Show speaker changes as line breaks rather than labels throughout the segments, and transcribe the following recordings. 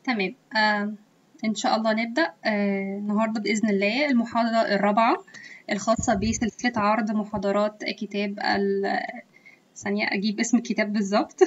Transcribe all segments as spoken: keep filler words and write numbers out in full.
تمام. آه، إن شاء الله نبدأ آه، النهاردة بإذن الله المحاضرة الرابعة الخاصة بسلسلة عرض محاضرات كتاب ال ثانية أجيب اسم الكتاب بالظبط.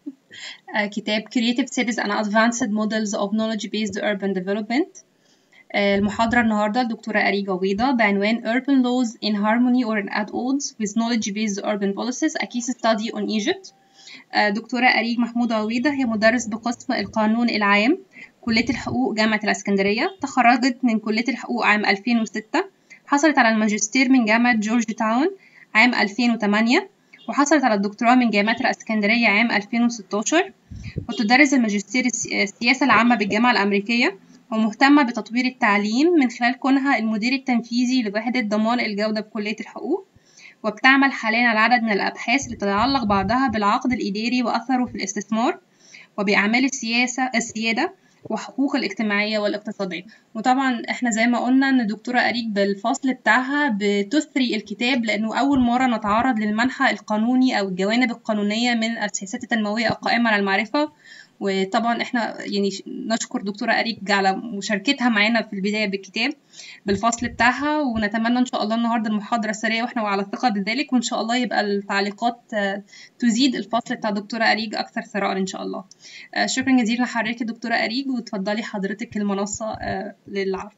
آه، كتاب Creative Cities and Advanced Models of Knowledge-Based Urban Development. آه، المحاضرة النهاردة الدكتورة أريج عويضة بعنوان Urban Laws in Harmony or at Odds with Knowledge-Based Urban Policies A Case Study on Egypt. دكتورة أريج محمود عويضة هي مدرس بقسم القانون العام كلية الحقوق جامعة الإسكندرية. تخرجت من كلية الحقوق عام ألفين وستة. حصلت على الماجستير من جامعة جورج تاون عام ألفين وثمانية، وحصلت على الدكتوراه من جامعة الإسكندرية عام ألفين وستاشر، وتدرس الماجستير السياسة العامة بالجامعة الأمريكية، ومهتمة بتطوير التعليم من خلال كونها المدير التنفيذي لوحدة ضمان الجودة بكلية الحقوق. وبتعمل حاليا على عدد من الأبحاث اللي تتعلق بعضها بالعقد الإداري وأثره في الاستثمار وبأعمال السياسة السيادة وحقوق الاجتماعية والاقتصادية. وطبعا احنا زي ما قلنا ان الدكتورة أريج بالفصل بتاعها بتثري الكتاب لأنه أول مرة نتعرض للمنحى القانوني أو الجوانب القانونية من السياسات التنموية القائمة على المعرفة. وطبعا احنا يعني نشكر دكتورة أريج على مشاركتها معانا في البداية بالكتاب بالفصل بتاعها، ونتمنى ان شاء الله النهارده المحاضرة سريعة واحنا على ثقة بذلك، وان شاء الله يبقى التعليقات تزيد الفصل بتاع دكتورة أريج اكثر ثراء ان شاء الله. شكرا جزيلا لحضرتك دكتورة أريج، وتفضلي حضرتك المنصة للعرض.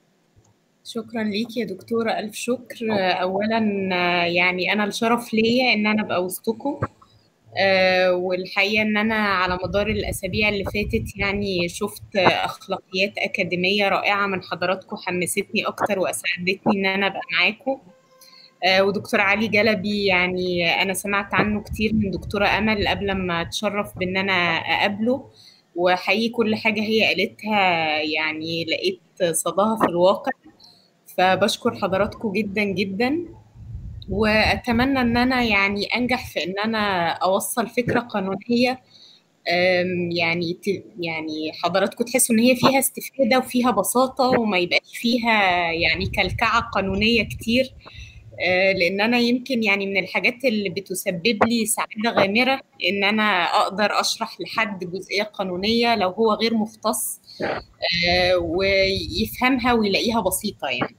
شكرا ليك يا دكتورة، ألف شكر. أولا يعني أنا الشرف ليا إن أنا أبقى وسطكم، أه والحقيقة إن أنا على مدار الأسابيع اللي فاتت يعني شفت أخلاقيات أكاديمية رائعة من حضراتكم حمستني أكتر وأسعدتني إن أنا أبقى معاكم. أه ودكتور علي جلبي يعني أنا سمعت عنه كتير من دكتورة أمل قبل ما أتشرف بإن أنا أقابله، وحقيقي كل حاجة هي قالتها يعني لقيت صداها في الواقع، فبشكر حضراتكم جدا جدا. وأتمنى أن أنا يعني أنجح في أن أنا أوصل فكرة قانونية يعني يعني حضراتكم تحسوا أن هي فيها استفادة وفيها بساطة وما يبقاش فيها يعني كلكعة قانونية كتير، لأن أنا يمكن يعني من الحاجات اللي بتسبب لي سعادة غامرة إن أنا أقدر أشرح لحد جزئية قانونية لو هو غير مختص ويفهمها ويلاقيها بسيطة. يعني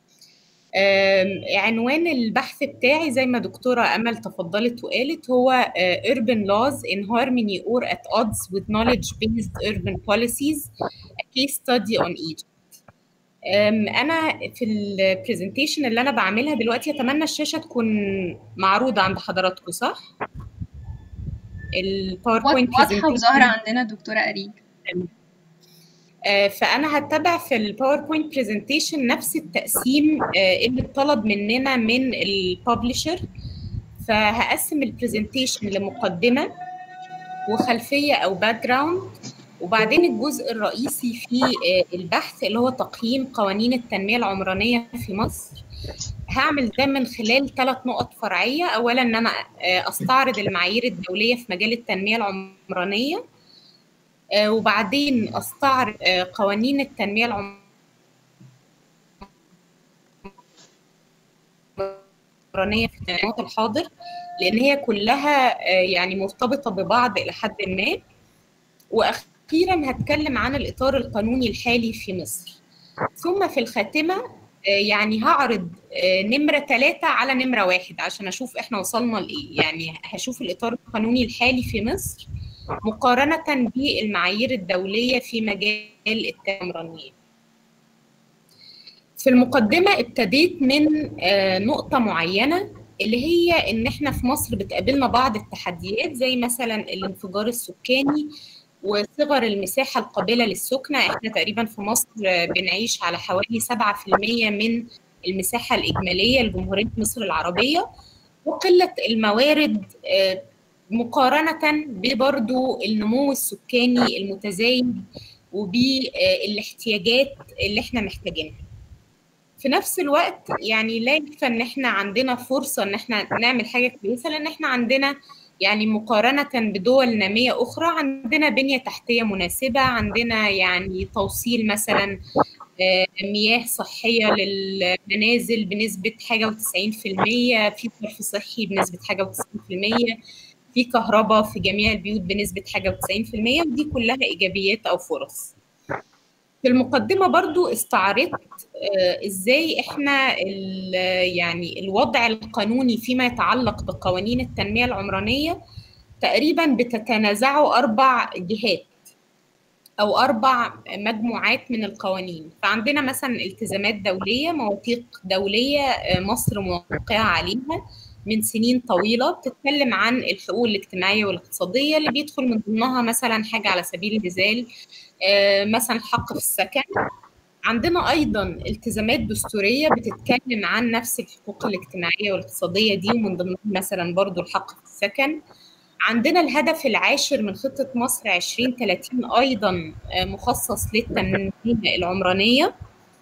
عنوان البحث بتاعي زي ما دكتورة أمل تفضلت وقالت هو Urban Laws in Harmony or at Odds with Knowledge-Based Urban Policies A Case Study on Egypt. أنا في البرزنتيشن اللي أنا بعملها دلوقتي أتمنى الشاشة تكون معروضة عند حضراتكم، صح؟
الباوربوينت واضحة وظاهرة عندنا دكتورة أريج.
فأنا هتبع في الباوربوينت برزنتيشن نفس التقسيم اللي اتطلب مننا من الببلشر، فهقسم البرزنتيشن لمقدمة وخلفية أو باك جراوند، وبعدين الجزء الرئيسي في البحث اللي هو تقييم قوانين التنمية العمرانية في مصر. هعمل ده من خلال ثلاث نقط فرعية. أولا أن أنا أستعرض المعايير الدولية في مجال التنمية العمرانية، وبعدين أستعرض قوانين التنمية العمرانية في الوقت الحاضر لأن هي كلها يعني مرتبطة ببعض إلى حد ما، وأخيرا هتكلم عن الإطار القانوني الحالي في مصر. ثم في الخاتمة يعني هعرض نمرة ثلاثة على نمرة واحد عشان أشوف إحنا وصلنا لإيه. يعني هشوف الإطار القانوني الحالي في مصر مقارنة بالمعايير الدولية في مجال التنمية العمرانية. في المقدمة ابتديت من نقطة معينة اللي هي إن إحنا في مصر بتقابلنا بعض التحديات زي مثلا الانفجار السكاني وصغر المساحة القابلة للسكنة. إحنا تقريبا في مصر بنعيش على حوالي سبعة في المية من المساحة الإجمالية لجمهورية مصر العربية، وقلة الموارد مقارنة ببرضو النمو السكاني المتزايد وبالاحتياجات اللي احنا محتاجينها. في نفس الوقت يعني لا يكفي ان احنا عندنا فرصة ان احنا نعمل حاجة كويسة، لان احنا عندنا يعني مقارنة بدول نامية اخرى عندنا بنية تحتية مناسبة، عندنا يعني توصيل مثلا مياه صحية للمنازل بنسبة حاجة وتسعين في المية، في صرف صحي بنسبة حاجة وتسعين في المية، في كهرباء في جميع البيوت بنسبة حاجة وتسعين في المية، ودي كلها إيجابيات أو فرص. في المقدمة برضو استعرضت ازاي احنا يعني الوضع القانوني فيما يتعلق بقوانين التنمية العمرانية تقريبا بتتنازعه أربع جهات أو أربع مجموعات من القوانين. فعندنا مثلا التزامات دولية، مواثيق دولية مصر موقعة عليها من سنين طويلة، بتتكلم عن الحقوق الاجتماعية والاقتصادية اللي بيدخل من ضمنها مثلا حاجة على سبيل المثال مثلا الحق في السكن. عندنا أيضا التزامات دستورية بتتكلم عن نفس الحقوق الاجتماعية والاقتصادية دي، ومن ضمنها مثلا برضو الحق في السكن. عندنا الهدف العاشر من خطة مصر عشرين ثلاثين أيضا مخصص للتنمية العمرانية.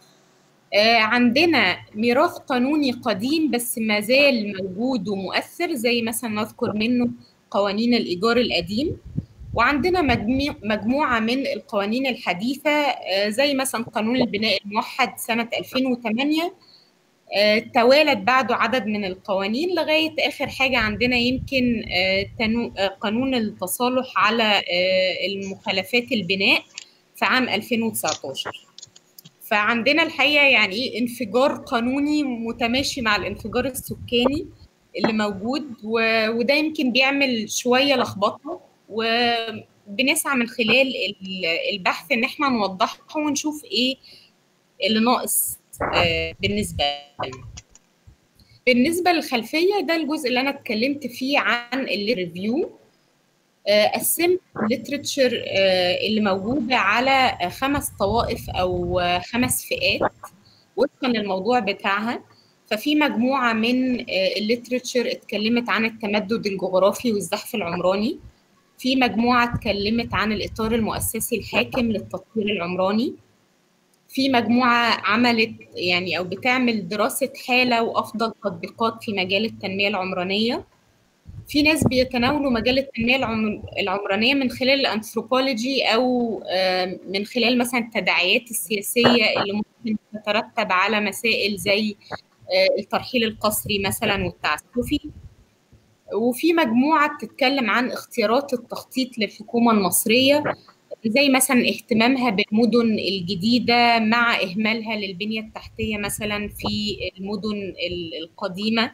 عندنا ميراث قانوني قديم بس ما زال موجود ومؤثر، زي مثلا نذكر منه قوانين الإيجار القديم. وعندنا مجموعة من القوانين الحديثة زي مثلا قانون البناء الموحد سنة ألفين وثمانية، توالت بعده عدد من القوانين لغاية آخر حاجة عندنا يمكن قانون التصالح على المخالفات البناء في عام ألفين وتسعة عشر. فعندنا الحقيقة يعني إيه انفجار قانوني متماشي مع الانفجار السكاني اللي موجود، وده يمكن بيعمل شوية لخبطة، وبنسعى من خلال البحث إن احنا نوضحه ونشوف إيه اللي ناقص بالنسبة لنا. بالنسبة للخلفية، ده الجزء اللي أنا اتكلمت فيه عن الريفيو. قسمت الليترتشر اللي موجودة على خمس طوائف أو خمس فئات وفقا للموضوع بتاعها. ففي مجموعة من الليترتشر اتكلمت عن التمدد الجغرافي والزحف العمراني، في مجموعة اتكلمت عن الإطار المؤسسي الحاكم للتطوير العمراني، في مجموعة عملت يعني أو بتعمل دراسة حالة وأفضل تطبيقات في مجال التنمية العمرانية، في ناس بيتناولوا مجال التنمية العمرانية من خلال الأنثروبولوجي أو من خلال مثلا التداعيات السياسية اللي ممكن تترتب على مسائل زي الترحيل القسري مثلا والتعسفي، وفي مجموعة بتتكلم عن اختيارات التخطيط للحكومة المصرية زي مثلا اهتمامها بالمدن الجديدة مع إهمالها للبنية التحتية مثلا في المدن القديمة،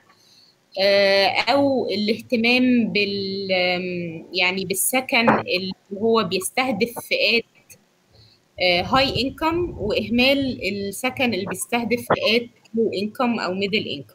أو الاهتمام بال يعني بالسكن اللي هو بيستهدف فئات هاي انكم، وإهمال السكن اللي بيستهدف فئات لو انكم أو ميدل انكم.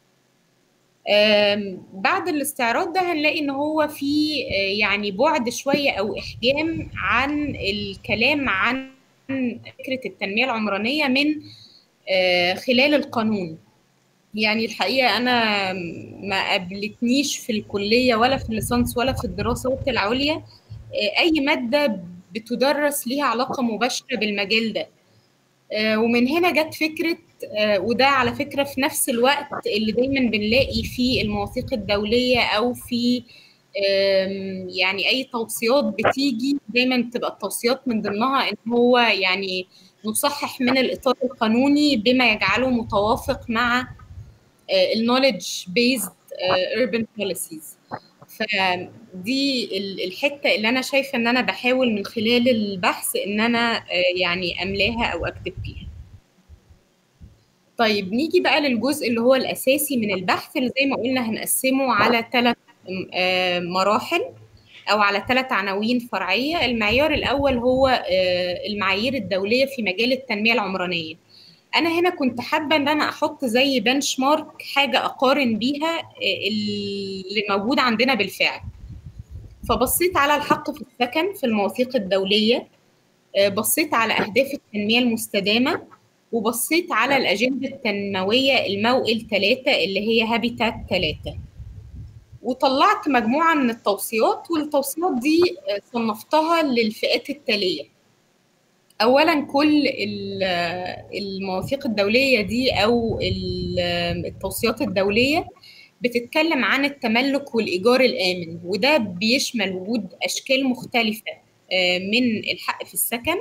بعد الاستعراض ده هنلاقي ان هو في يعني بعد شويه او احجام عن الكلام عن فكره التنميه العمرانيه من خلال القانون. يعني الحقيقه انا ما قابلتنيش في الكليه ولا في الليسانس ولا في الدراسات العليا اي ماده بتدرس ليها علاقه مباشره بالمجال ده، ومن هنا جت فكرة، وده على فكرة في نفس الوقت اللي دايما بنلاقي في المواثيق الدولية أو في يعني أي توصيات بتيجي دايما بتبقى التوصيات من ضمنها إن هو يعني نصحح من الإطار القانوني بما يجعله متوافق مع النوليدج بيزد urban policies. فدي الحتة اللي أنا شايفة إن أنا بحاول من خلال البحث إن أنا يعني أملاها أو أكتب فيها. طيب نيجي بقى للجزء اللي هو الأساسي من البحث اللي زي ما قلنا هنقسمه على ثلاث مراحل أو على ثلاث عناوين فرعية. المعيار الأول هو المعايير الدولية في مجال التنمية العمرانية. أنا هنا كنت حابة إن أنا أحط زي بنش مارك، حاجة أقارن بيها اللي موجود عندنا بالفعل. فبصيت على الحق في السكن في المواثيق الدولية، بصيت على أهداف التنمية المستدامة، وبصيت على الأجندة التنموية الموئل ثلاثة اللي هي هابيتات ثلاثة، وطلعت مجموعة من التوصيات. والتوصيات دي صنفتها للفئات التالية. أولاً كل المواثيق الدولية دي أو التوصيات الدولية بتتكلم عن التملك والإيجار الآمن، وده بيشمل وجود أشكال مختلفة من الحق في السكن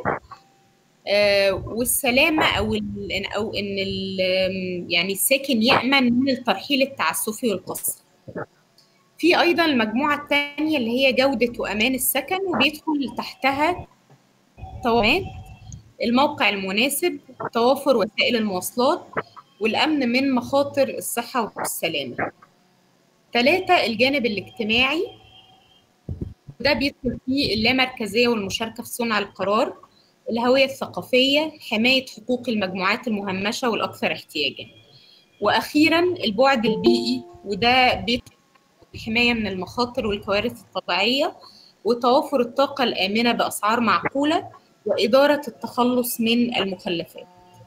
والسلامة أو أو إن يعني الساكن يأمن من الترحيل التعسفي والقسري. في أيضاً المجموعة الثانية اللي هي جودة وأمان السكن، وبيدخل تحتها طوامات الموقع المناسب، توافر وسائل المواصلات، والأمن من مخاطر الصحة والسلامة. ثلاثة، الجانب الاجتماعي، وده بيدخل فيه اللامركزية والمشاركة في صنع القرار، الهوية الثقافية، حماية حقوق المجموعات المهمشة والأكثر احتياجاً. وأخيراً البعد البيئي، وده بيدخل الحماية من المخاطر والكوارث الطبيعية، وتوافر الطاقة الآمنة بأسعار معقولة، وإدارة التخلص من المخلفات.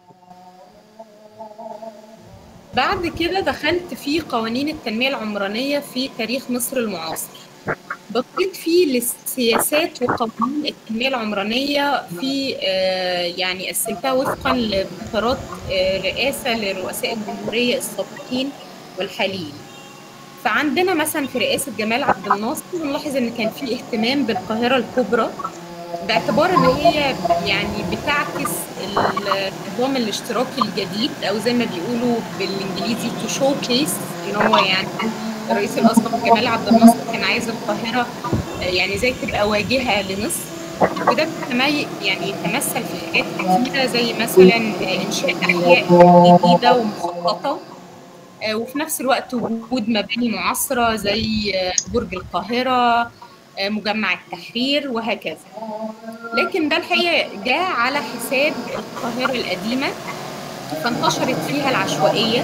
بعد كده دخلت في قوانين التنمية العمرانية في تاريخ مصر المعاصر. بصيت فيه للسياسات وقوانين التنمية العمرانية في يعني قسمتها وفقا لفترات رئاسة لرؤساء الجمهورية السابقين والحاليين. فعندنا مثلا في رئاسة جمال عبد الناصر بنلاحظ ان كان في اهتمام بالقاهرة الكبرى، باعتبار ان هي يعني بتعكس النظام الاشتراكي الجديد، او زي ما بيقولوا بالانجليزي to showcase، ان هو يعني الرئيس الاسبق جمال عبد الناصر كان عايز القاهرة يعني زي تبقى واجهة لمصر. وده بيتمي يعني يتمثل في حاجات كتيرة، زي مثلا انشاء احياء جديدة ومخططة، وفي نفس الوقت وجود مباني معاصرة زي برج القاهرة، مجمع التحرير، وهكذا. لكن ده الحقيقة جاء على حساب القاهرة القديمة، فانتشرت فيها العشوائية.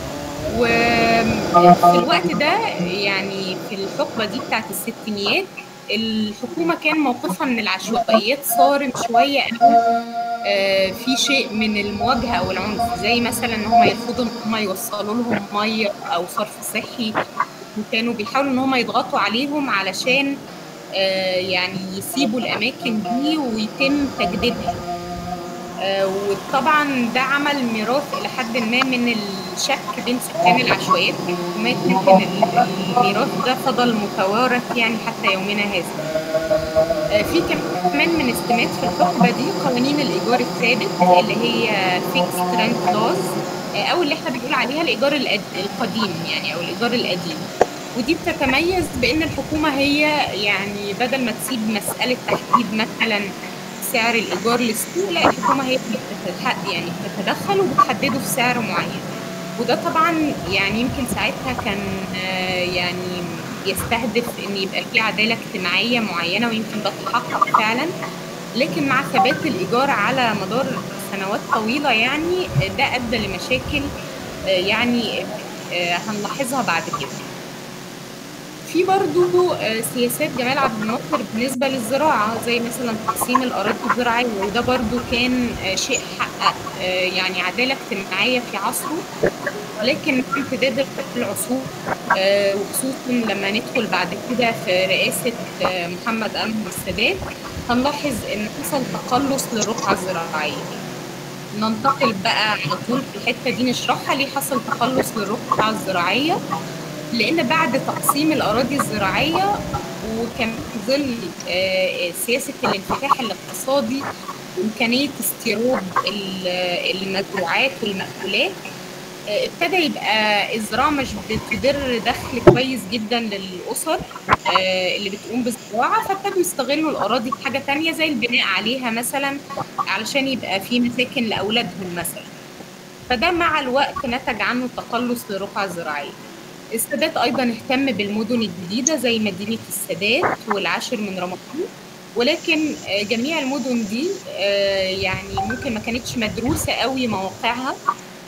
وفي الوقت ده يعني في الحقبة دي بتاعت الستينيات الحكومة كان موقفها من العشوائيات صارم شوية قوي، في شيء من المواجهة أو العنف، زي مثلا إن هم يرفضوا إن هم يوصلوا لهم مية أو صرف صحي، وكانوا بيحاولوا إن هم يضغطوا عليهم علشان يعني يسيبوا الأماكن دي ويتم تجديدها. وطبعا ده عمل ميراث إلى حد ما من الشك بين سكان العشوائيات والحكومات، لكن الميراث ده فضل متوارث يعني حتى يومنا هذا. في كمان من استمات في الحقبة دي قوانين الإيجار الثابت، اللي هي fixed rent laws، أو اللي احنا بنقول عليها الإيجار القديم يعني أو الإيجار القديم. ودي بتتميز بأن الحكومة هي يعني بدل ما تسيب مسألة تحديد مثلا سعر الإيجار للسوق، لا، الحكومة هي يعني بتتدخل وبتحدده في سعر معين. وده طبعا يعني يمكن ساعتها كان يعني يستهدف ان يبقى في عدالة اجتماعية معينة، ويمكن ده تحقق فعلا. لكن مع ثبات الإيجار على مدار سنوات طويلة يعني ده أدى لمشاكل يعني هنلاحظها بعد كده. في برضو سياسات جمال عبد الناصر بالنسبة للزراعة، زي مثلا تقسيم الأراضي الزراعية، وده برضو كان شيء حقق يعني عدالة اجتماعية في عصره. لكن مع امتداد العصور وخصوصا لما ندخل بعد كده في رئاسة محمد أنور السادات هنلاحظ إن حصل تقلص للرقعة الزراعية. ننتقل بقى على طول في الحتة دي نشرحها ليه حصل تقلص للرقعة الزراعية. لأن بعد تقسيم الأراضي الزراعية وكان ظل سياسة الانفتاح الاقتصادي وإمكانية استيراد المزروعات والمأكولات، ابتدى يبقى الزراعة مش بتدر دخل كويس جدا للأسر اللي بتقوم بالزراعة، فابتدوا يستغلوا الأراضي في حاجة تانية زي البناء عليها مثلا علشان يبقى في مساكن لأولادهم مثلا. فده مع الوقت نتج عنه تقلص للرقعة الزراعية. السادات أيضا اهتم بالمدن الجديدة زي مدينة السادات والعاشر من رمضان، ولكن جميع المدن دي يعني ممكن ما كانتش مدروسة قوي مواقعها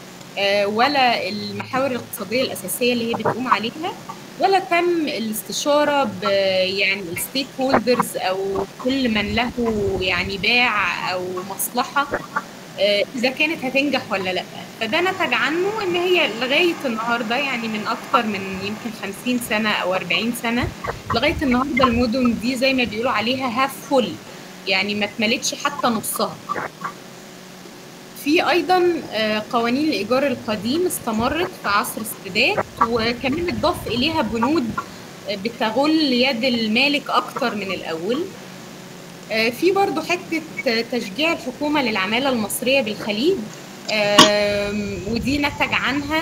ولا المحاور الاقتصادية الأساسية اللي هي بتقوم عليها، ولا تم الاستشارة ب يعني الستيك هولدرز أو كل من له يعني باع أو مصلحة إذا كانت هتنجح ولا لأ. فده نتج عنه إن هي لغاية النهاردة يعني من أكتر من يمكن خمسين سنة أو أربعين سنة لغاية النهاردة المدن دي زي ما بيقولوا عليها هاف فل، يعني ما اتملتش حتى نصها. في أيضا قوانين الإيجار القديم استمرت في عصر السادات، وكمان اتضاف إليها بنود بتغل يد المالك أكتر من الأول. في برضو حتة تشجيع الحكومة للعمالة المصرية بالخليج، ودي نتج عنها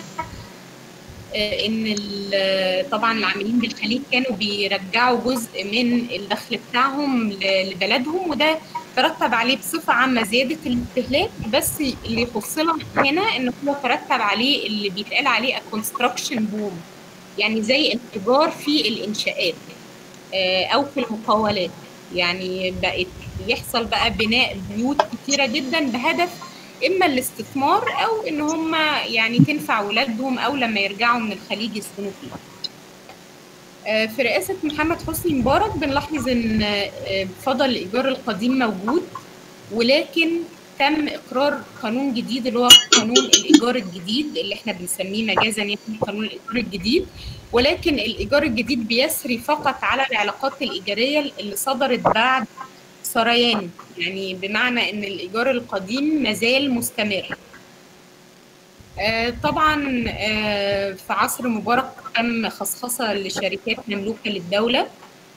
إن طبعا العاملين بالخليج كانوا بيرجعوا جزء من الدخل بتاعهم لبلدهم، وده ترتب عليه بصفة عامة زيادة الاستهلاك، بس اللي يخصنا هنا إن هو ترتب عليه اللي بيتقال عليه construction boom، يعني زي انفجار في الإنشاءات أو في المقاولات. يعني بقت يحصل بقى بناء بيوت كتيرة جدا بهدف إما الاستثمار أو إن هم يعني تنفع ولادهم أو لما يرجعوا من الخليج يسكنوا فيها. في رئاسة محمد حسني مبارك بنلاحظ إن فضل الإيجار القديم موجود، ولكن تم إقرار قانون جديد اللي هو قانون الإيجار الجديد اللي احنا بنسميه مجازا يعني قانون الإيجار الجديد، ولكن الإيجار الجديد بيسري فقط على العلاقات الإيجارية اللي صدرت بعد سريان، يعني بمعنى إن الإيجار القديم مازال مستمر. طبعا في عصر مبارك تم خصخصة لشركات مملوكة للدولة،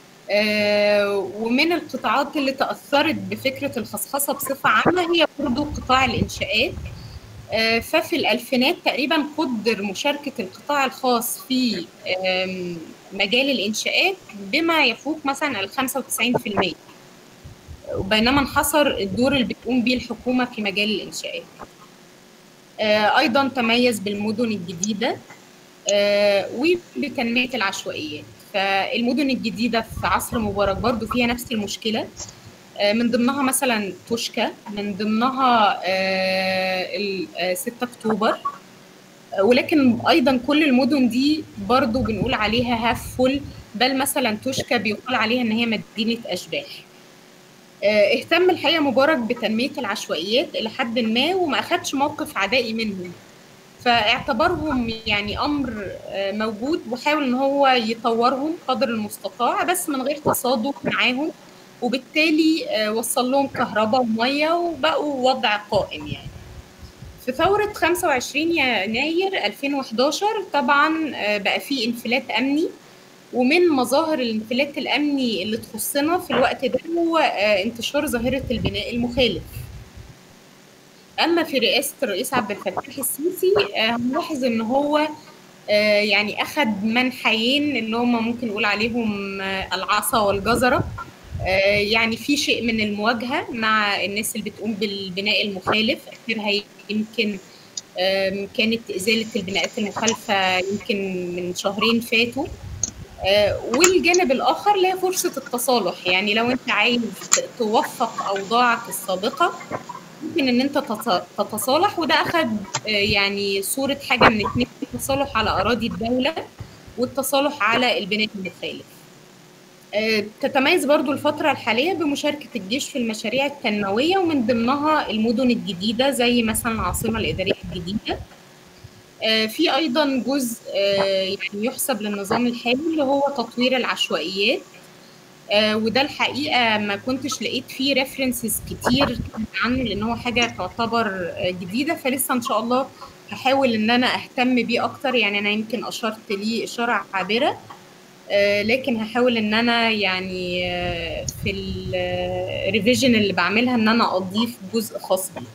ومن القطاعات اللي تأثرت بفكرة الخصخصة بصفة عامة هي برضو قطاع الإنشاءات. ففي الألفينات تقريبا قدر مشاركة القطاع الخاص في مجال الإنشاءات بما يفوق مثلا ال خمسة وتسعين بالمئة، وبينما انحصر الدور اللي بتقوم به الحكومة في مجال الإنشاءات. أيضا تميز بالمدن الجديدة وبتنمية العشوائيات. فالمدن الجديدة في عصر مبارك برضو فيها نفس المشكلة، من ضمنها مثلا توشكا، من ضمنها ستة أكتوبر، ولكن أيضا كل المدن دي برضو بنقول عليها هاف فول، بل مثلا توشكا بيقال عليها إن هي مدينة أشباح. اهتم الحقيقة مبارك بتنمية العشوائيات إلى حد ما وما أخدش موقف عدائي منهم، فاعتبرهم يعني أمر موجود وحاول إن هو يطورهم قدر المستطاع بس من غير تصادم معاهم، وبالتالي وصل لهم كهرباء ومية وبقوا وضع قائم. يعني في ثورة خمسة وعشرين يناير ألفين وإحداشر طبعا بقى في انفلات أمني، ومن مظاهر الانفلات الأمني اللي تخصنا في الوقت ده هو انتشار ظاهرة البناء المخالف. أما في رئاسة الرئيس عبد الفتاح السيسي هنلاحظ إن هو يعني أخذ منحيين اللي هم ممكن نقول عليهم العصا والجزرة. يعني في شيء من المواجهة مع الناس اللي بتقوم بالبناء المخالف، آخرها يمكن كانت إزالة البناءات المخالفة يمكن من شهرين فاتوا. والجانب الآخر له فرصة التصالح، يعني لو أنت عايز توفق أوضاعك السابقة ممكن ان انت تتصالح، وده اخذ يعني صورة حاجة من اتنين: التصالح على اراضي الدولة والتصالح على البناء المخالف. تتميز برضو الفترة الحالية بمشاركة الجيش في المشاريع التنموية، ومن ضمنها المدن الجديدة زي مثلا العاصمة الإدارية الجديدة. في ايضا جزء يعني يحسب للنظام الحالي اللي هو تطوير العشوائيات، آه وده الحقيقة ما كنتش لقيت فيه ريفرنسز كتير عنه لأن هو حاجة تعتبر جديدة، فلسه إن شاء الله هحاول إن أنا أهتم بيه أكتر. يعني أنا يمكن أشرت ليه إشارة عابرة، آه لكن هحاول إن أنا يعني آه في الريفيجن اللي بعملها إن أنا أضيف جزء خاص بيه.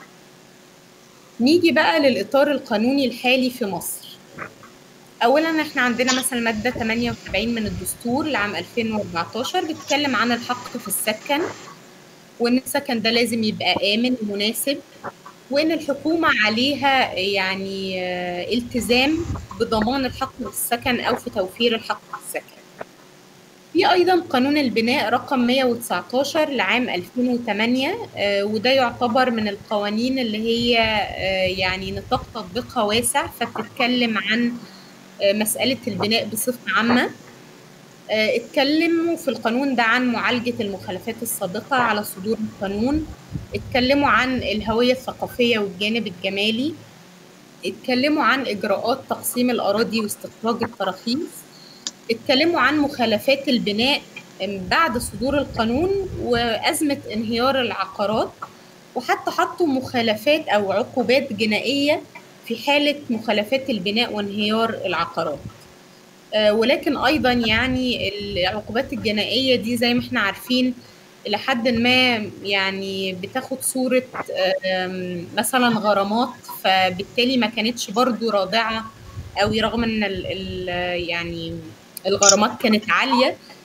نيجي بقى للإطار القانوني الحالي في مصر. اولا احنا عندنا مثلا ماده ثمانية وسبعين من الدستور لعام ألفين وأربعتاشر بتتكلم عن الحق في السكن، وان السكن ده لازم يبقى امن ومناسب، وان الحكومه عليها يعني التزام بضمان الحق في السكن او في توفير الحق في السكن. في ايضا قانون البناء رقم مية وتسعتاشر لعام ألفين وثمانية، وده يعتبر من القوانين اللي هي يعني نطاق تطبيقها واسع، فبتتكلم عن مسألة البناء بصفة عامة. اتكلموا في القانون ده عن معالجة المخالفات السابقة على صدور القانون، اتكلموا عن الهوية الثقافية والجانب الجمالي، اتكلموا عن إجراءات تقسيم الأراضي واستخراج التراخيص، اتكلموا عن مخالفات البناء بعد صدور القانون وأزمة انهيار العقارات، وحتى حطوا مخالفات أو عقوبات جنائية في حالة مخالفات البناء وانهيار العقارات. آه ولكن أيضا يعني العقوبات الجنائية دي زي ما احنا عارفين إلى حد ما يعني بتاخد صورة آه مثلا غرامات، فبالتالي ما كانتش برضو رادعة أوي رغم أن ال ال يعني الغرامات كانت عالية،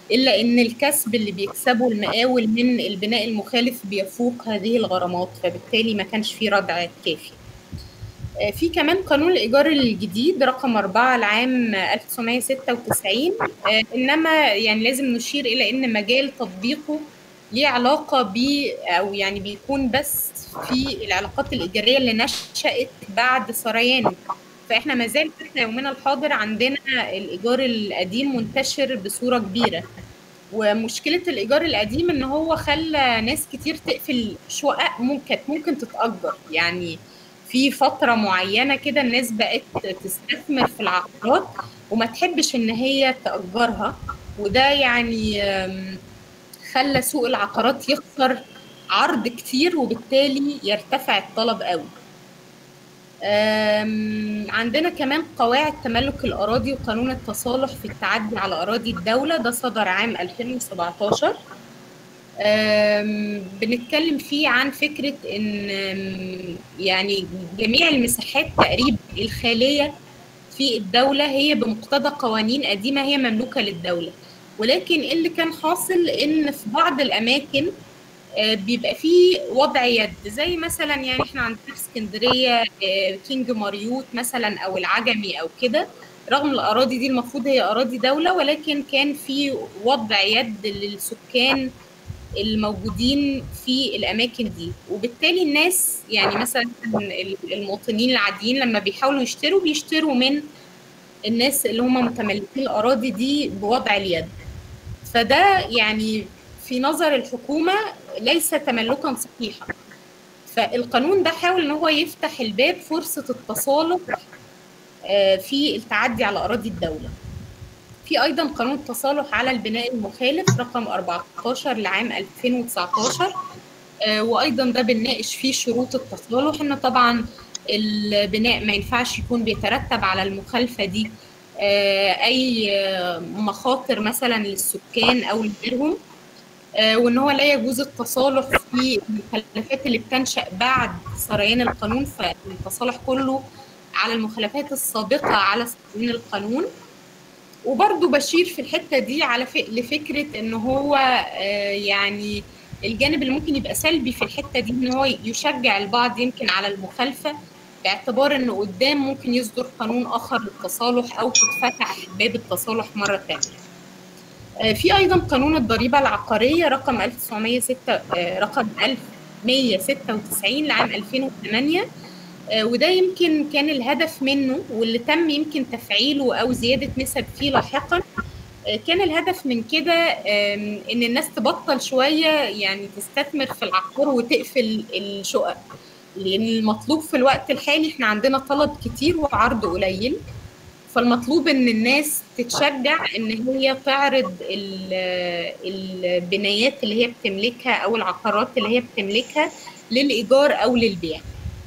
إلا إن الكسب اللي بيكسبه المقاول من البناء المخالف بيفوق هذه الغرامات، فبالتالي ما كانش فيه ردع كافي. في كمان قانون الإيجار الجديد رقم أربعة العام ألف وتسعمائة وستة وتسعين، إنما يعني لازم نشير إلى إن مجال تطبيقه ليه علاقة ب أو يعني بيكون بس في العلاقات الإيجارية اللي نشأت بعد سريانه. فإحنا ما زال حتى يومنا الحاضر عندنا الإيجار القديم منتشر بصورة كبيرة، ومشكلة الإيجار القديم إن هو خلى ناس كتير تقفل شقق ممكن ممكن تتأجر. يعني في فترة معينة كده الناس بقت تستثمر في العقارات وما تحبش إن هي تأجرها، وده يعني خلى سوق العقارات يخسر عرض كتير وبالتالي يرتفع الطلب قوي. عندنا كمان قواعد تملك الأراضي وقانون التصالح في التعدي على أراضي الدولة، ده صدر عام ألفين وسبعتاشر. بنتكلم فيه عن فكرة إن يعني جميع المساحات تقريبا الخالية في الدولة هي بمقتضى قوانين قديمة هي مملوكة للدولة، ولكن اللي كان حاصل إن في بعض الأماكن بيبقى فيه وضع يد، زي مثلا يعني احنا عندنا في اسكندريه كينج ماريوت مثلا او العجمي او كده، رغم الاراضي دي المفروض هي اراضي دوله، ولكن كان في وضع يد للسكان الموجودين في الاماكن دي، وبالتالي الناس يعني مثلا المواطنين العاديين لما بيحاولوا يشتروا بيشتروا من الناس اللي هم متملكين الاراضي دي بوضع اليد. فده يعني في نظر الحكومة ليس تملكا صحيحا. فالقانون ده حاول ان هو يفتح الباب فرصة التصالح في التعدي على أراضي الدولة. في أيضا قانون التصالح على البناء المخالف رقم أربعتاشر لعام ألفين وتسعتاشر، وأيضا ده بنناقش فيه شروط التصالح، إن طبعا البناء ما ينفعش يكون بيترتب على المخالفة دي أي مخاطر مثلا للسكان أو لغيرهم، وإن هو لا يجوز التصالح في المخالفات اللي بتنشأ بعد سريان القانون، فالتصالح كله على المخالفات السابقة على سريان القانون. وبرضه بشير في الحتة دي على لفكرة إن هو يعني الجانب اللي ممكن يبقى سلبي في الحتة دي إن هو يشجع البعض يمكن على المخالفة، باعتبار إنه قدام ممكن يصدر قانون آخر للتصالح أو تتفتح باب التصالح مرة ثانية. في أيضا قانون الضريبة العقارية رقم ألف وتسعمائة وستة رقم ألف ومائة وستة وتسعين لعام ألفين وثمانية، وده يمكن كان الهدف منه واللي تم يمكن تفعيله أو زيادة نسب فيه لاحقا، كان الهدف من كده إن الناس تبطل شوية يعني تستثمر في العقار وتقفل الشقق، لأن المطلوب في الوقت الحالي إحنا عندنا طلب كتير وعرض قليل، فالمطلوب إن الناس تتشجع إن هي تعرض البنايات اللي هي بتملكها أو العقارات اللي هي بتملكها للإيجار أو للبيع.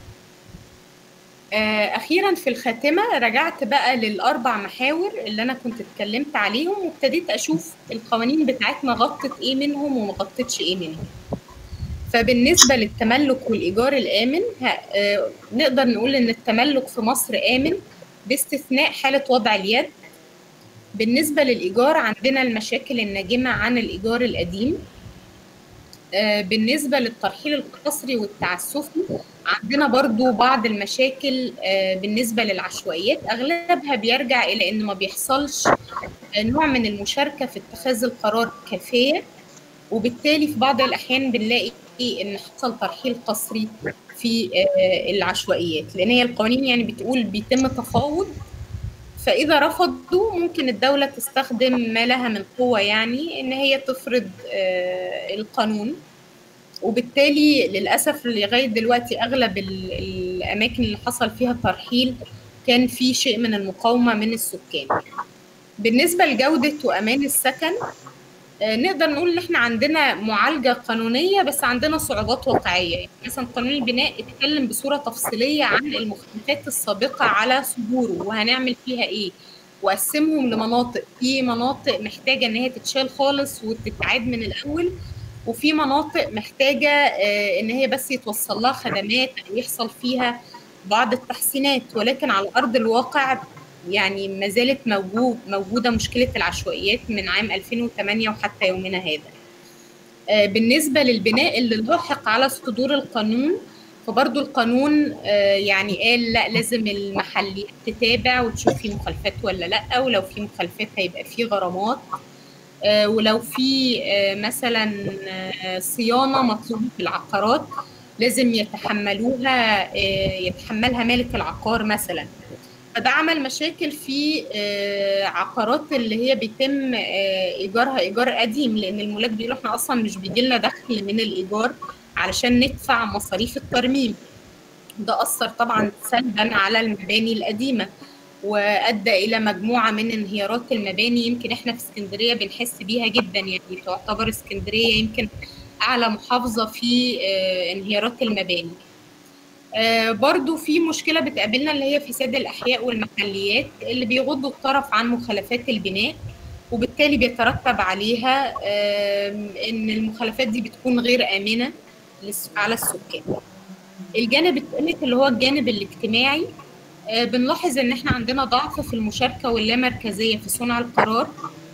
أخيرا في الخاتمة رجعت بقى للأربع محاور اللي أنا كنت اتكلمت عليهم، وابتديت أشوف القوانين بتاعتنا غطت إيه منهم وما غطتش إيه منهم. فبالنسبة للتملك والإيجار الآمن، نقدر نقول إن التملك في مصر آمن باستثناء حالة وضع اليد. بالنسبة للإيجار عندنا المشاكل الناجمة عن الإيجار القديم. بالنسبة للترحيل القسري والتعسفي عندنا برضو بعض المشاكل بالنسبة للعشوائيات، أغلبها بيرجع إلى إن ما بيحصلش نوع من المشاركة في اتخاذ القرار كافية، وبالتالي في بعض الأحيان بنلاقي إن حصل ترحيل قسري في العشوائيات، لأن هي القوانين يعني بتقول بيتم تفاوض، فإذا رفضوا ممكن الدولة تستخدم ما لها من قوة يعني إن هي تفرض القانون، وبالتالي للأسف لغاية دلوقتي أغلب الأماكن اللي حصل فيها ترحيل كان في شيء من المقاومة من السكان. بالنسبة لجودة وأمان السكن نقدر نقول إن إحنا عندنا معالجة قانونية بس عندنا صعوبات واقعية. يعني مثلا قانون البناء اتكلم بصورة تفصيلية عن المخالفات السابقة على صدوره وهنعمل فيها إيه، وقسمهم لمناطق، في مناطق محتاجة إن هي تتشال خالص وتتعاد من الأول، وفي مناطق محتاجة إن هي بس يتوصل لها خدمات أو يحصل فيها بعض التحسينات، ولكن على أرض الواقع يعني ما زالت موجود موجودة مشكلة العشوائيات من عام ألفين وثمانية وحتى يومنا هذا. بالنسبة للبناء اللي لاحق على صدور القانون، فبرضو القانون يعني قال لا، لازم المحليات تتابع وتشوف في مخالفات ولا لا، ولو في مخالفات هيبقى في غرامات، ولو في مثلا صيانة مطلوبة في العقارات لازم يتحملوها يتحملها مالك العقار مثلا. فده عمل مشاكل في عقارات اللي هي بيتم ايجارها ايجار قديم، لان الملاك بيقولوا احنا اصلا مش بيجي لنا دخل من الايجار علشان ندفع مصاريف الترميم. ده اثر طبعا سلبا على المباني القديمه، وادى الى مجموعه من انهيارات المباني. يمكن احنا في اسكندريه بنحس بيها جدا، يعني تعتبر اسكندريه يمكن اعلى محافظه في انهيارات المباني. آه برضو في مشكلة بتقابلنا اللي هي فساد الأحياء والمحليات اللي بيغضوا الطرف عن مخالفات البناء، وبالتالي بيترتب عليها آه إن المخالفات دي بتكون غير آمنة على السكان. الجانب الثالث اللي هو الجانب الاجتماعي، آه بنلاحظ إن إحنا عندنا ضعف في المشاركة واللامركزية في صنع القرار.